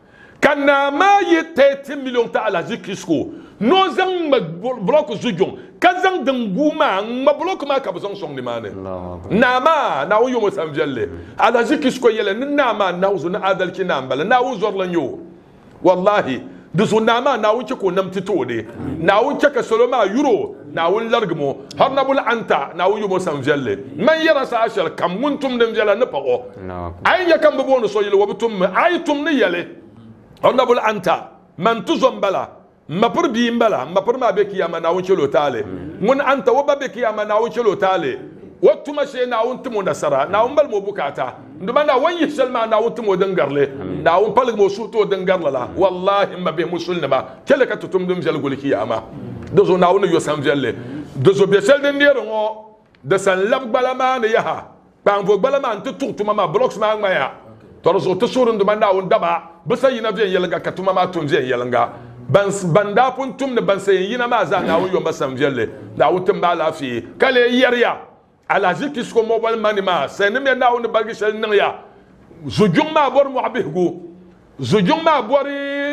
kana ma yi 30 million ta alaji kisko no zan ma block zujun ka zan danguma ma block ma ka bazan song ni mane na ma na wuyo mo samjalle alaji kisko yele na ma na wuzu na adal kinam bala na wuzu lanyo wallahi dusu na ma na wuce ko nam titode na wuce ka soloma euro na wun largmo har na bul anta na wuyo mo samjalle man yara sa ashar kam muntum dem jala na pako ay ya kam bo no so yele wabutum ay tum ni yele har na bul anta man tuzom bala mapur bi mbala mapur ma be kiyama na wuce lo tale mun anta waba be kiyama na wuce lo tale wattu ma she na wun tumo nasara na wun bal mo bukata nduma na wan yishalma na wun tumo dangarle na wun palig mo suto dangarla la wallahi ma be musulna ba kele ka tutum dum jal gol kiyama dozo na wun yo samjelle dozo be sel den ndero ngo de san lab balama ne yaha ban vo balama ntu tutuma ma blocks ma ngaya torzo to surun nduma na wun daba bisa yina bien yelanga katuma ma tun bien yelanga banda pun tum ne ban sai yina ma za na wun yo samjelle na wun tumba lafi kale yarya ala zikis ko mobile money ma sen me na won balgi sel nya zujung ma bor mo abihgu zujung ma bor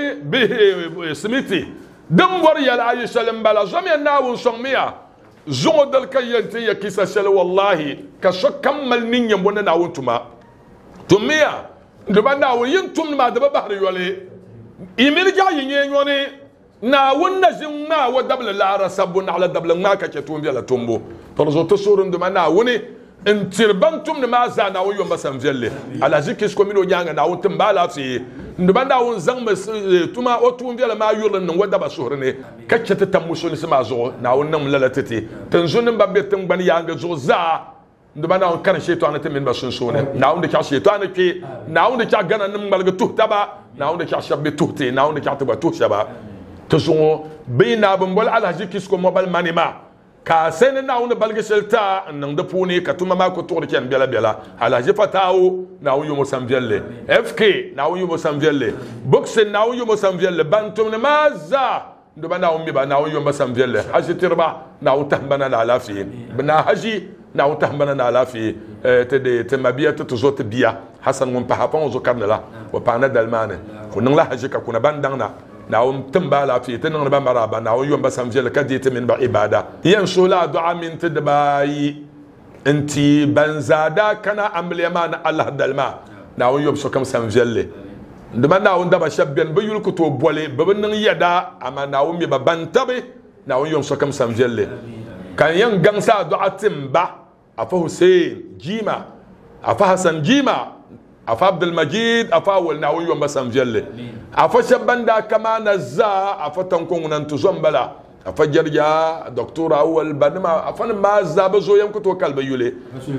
bi smiti dum bor ya la yishalam bala zame na won songmiya zugo dal kayanti ya kisa sel wallahi ka so kamal ninya bona na won tuma tumiya de banda won yin tum ma da bahri yole imir ja yin yoni na won na jin ma wa dabla la rasabun ala dabla ma ka ke tumbi la tumbo torzo to surun duma na woni in tirbantum ne ma za na wuyo masam jelle ala zikis ko mino nyanga na wutum bala fi nduma na won zang ma tuma o tumbi la ma yurlan nan wada ba surne kacce ta tamusul sama zo na won nan lalatati tanzun babbe tan ban yanga zo za nduma na won kan shaytan ta min ba sun sone na won da ka shaytan ke na won da ka gana nan malga tuhtaba na won da ka shabbe tuhte na won da ka tuba tuhshaba to so bayna bambol ala zikis ko mobile manima ka sen na wona balge selta nan da puni ka tuma ma ko to ken bela bela ala je fatawo na wuyo mo samjelle fk na wuyo mo samjelle boxen na wuyo mo samjelle bantum ne maza ndo bana ummi ba na wuyo mo samjelle haji tirba na utahbana na lafi bana haji na utahbana na lafi te mabiya to zot biya hasan mun pa hapon zo karnala wa pa na dalmane ko nan la haji ka kuna bandangna ناوم تنبالا في تنغن بمرابا ناوم يوم بس مجل كديت من بعبادة ينشو لا دعاء من تدباي انتي بنزادا كان عمل يمان الله دلما ناوم يوم شو كم سمجل nduma naawun daba shabben ba yul ko to bole ba ban yada ama naawun mi ba bantabe naawun yom so kam samjelle kan yan gangsa du'a timba afa Hussein jima afa Hassan jima afa Abdul Majid afa wal naawun yom ba samjelle afa shabanda kama nazza afa tankon nan to zombala afa jarja docteur awal banma afa ma zaba zo yam ko to kalba yule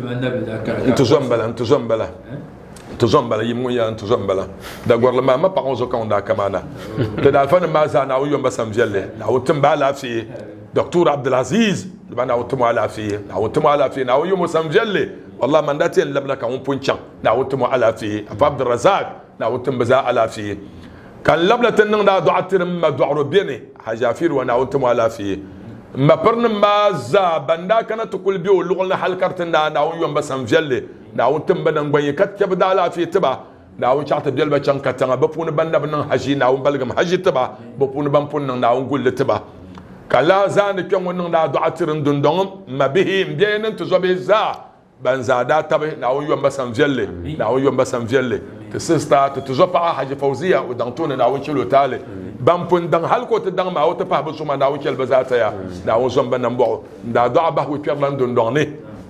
to zombala تزومبلا يمويا تزومبلا دا غورلما ما باونزو كوندا كمانا دا فن ما زانا ويوم بسام جله ناو تمبالا في دكتور عبد العزيز بنا وتمو على في ناو تمو على في ناو يوم بسام جله والله من داتي لبنا كان بونشان ناو تمو على في عبد الرزاق ناو تمبزا على في كان لبلا تنن دا دعتر ما دعرو بيني حجافير وناو تمو على في ما برن ما زا بندا كانت تقول بيو لغنا حلقرتنا ناو يوم بسام جله ناو تمبنا نغوي كات كبدا لا في تبا ناو شات ديال با كان كاتان بفون بنا بن حجي ناو بلغم حجي تبا بفون بنفون ناو نقول تبا كلا زان كيون ون نا دعترن دندون ما به مبين انت زوبي زا بنزادا تبا ناو يوم بسام جله ناو يوم بسام جله تسستا تتزوبا حاجه فوزيه ودانتون ناو تشلو تالي بامبون دان حلقو تدان ما او تفا بسوما ناو كيل بزاتيا ناو زومبا نمبو دا دعبه وكيرلان دندوني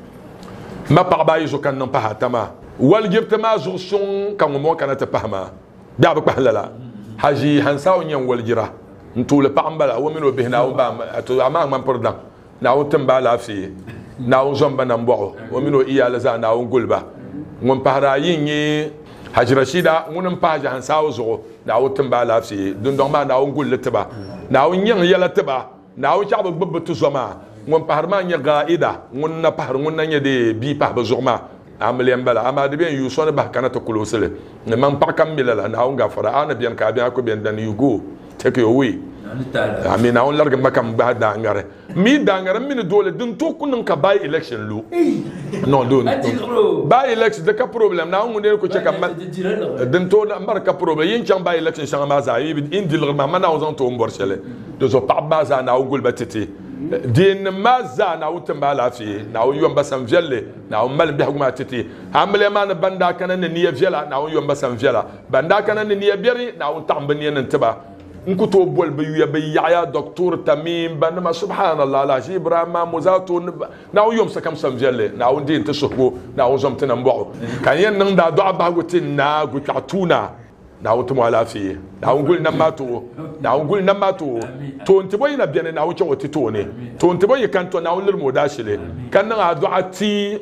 ما بقى يزو كان نمبها تما والجبت ما زرسون كان مو كانت تفهمها دابك بحللا حاجي هنساو نيان والجرا نتو لبامبلا ومنو بهنا وبام اتو اما من بردان ناو تمبالا في ناو زومبا نمبو ومنو ايا لزا ناو غولبا مون بارايني حاج رشيدا مون باجا هنساو زو ناو تمبالا في دون ما ناو غول تبا ناو نيان يلا تبا ناو تشابك ببتو زما mon paharma nya gaida mon na pahar mon na nya de bi pah ba zurma amliyan bala ama de ben yuso ne ba kana to kulosele ne man pa kam milala na on gafara ana bien ka bien ko bien dan yugo take your way ami na on larga makam ba dangare mi dangare min dole dun to kunun ka by election lu non do by election de ka problem na on ne ko che kam dun to mbar ka problem yin chang by election chang ma za yi indil ma na on to mborsele do so pa ba za na ugul batiti din maza na wutin ba lafiye na yuwan basan vyalle na mal bi hukuma titi hamle man banda kana ne niya vyala na yuwan basan vyala banda kana ne niya biyari na un tamba ne nan tiba nkuto bol bi ya bi ya docteur tamim ban ma subhanallah la shi ibrahim muzato na yuwan sakam san vyalle na un din tasuko na un zomta nan bo kan yan nan da do ba gutin na gutatuna na wutum wala fi na ungul nan mato na ungul nan mato to nti boy na biane na wuce wati to ne to nti boy kan to na ulul modashile kan nan aduati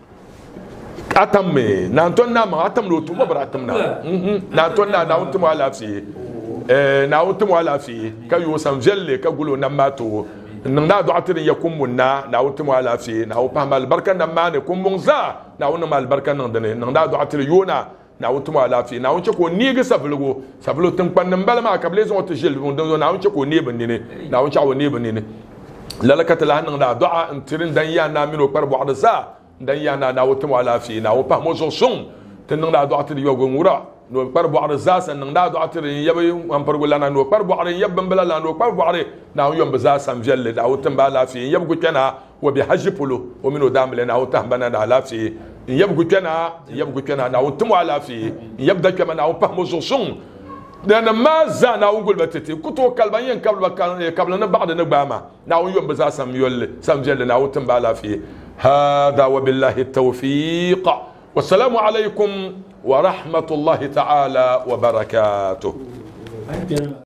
atam me na to na ma atam lo to babara atam na to na wutum wala fi na wutum wala fi ka yo sam jelle ka gulo nan mato nan na du'atir yakum munna na wutum wala fi na upa mal barkan nan ma ne kum munza na wona mal barkan nan dane nan da du'atir yona na wutum ala fi na wuce ko ni ga sablugo tun pannan balma kable zo to jil don na wuce ko ne banni ne na wuce ko ne banni ne lalakata la nan da du'a intirin dan ya na mino par bu'ada sa dan ya na wutum ala fi na wupa mo so sun tan nan da du'a tiri yogo ngura no par bu'ada za san nan da du'a tiri yabai am par gulana no par bu'ada yabban balala no par bu'ada na yom baza sam jalle da wutum ba la fi yabgu kana wa bi hajpulu wa mino damle na wutum bana da la fi yabgu kana na wutum ala fi yabda kama na wupa mo so sun dan ma za na ungul batete kuto kalban yan kabla na ba'da na bama na yom baza sam yolle sam jalle na wutum ba la fi hada wa billahi التوفيق والسلام عليكم ورحمة الله تعالى وبركاته.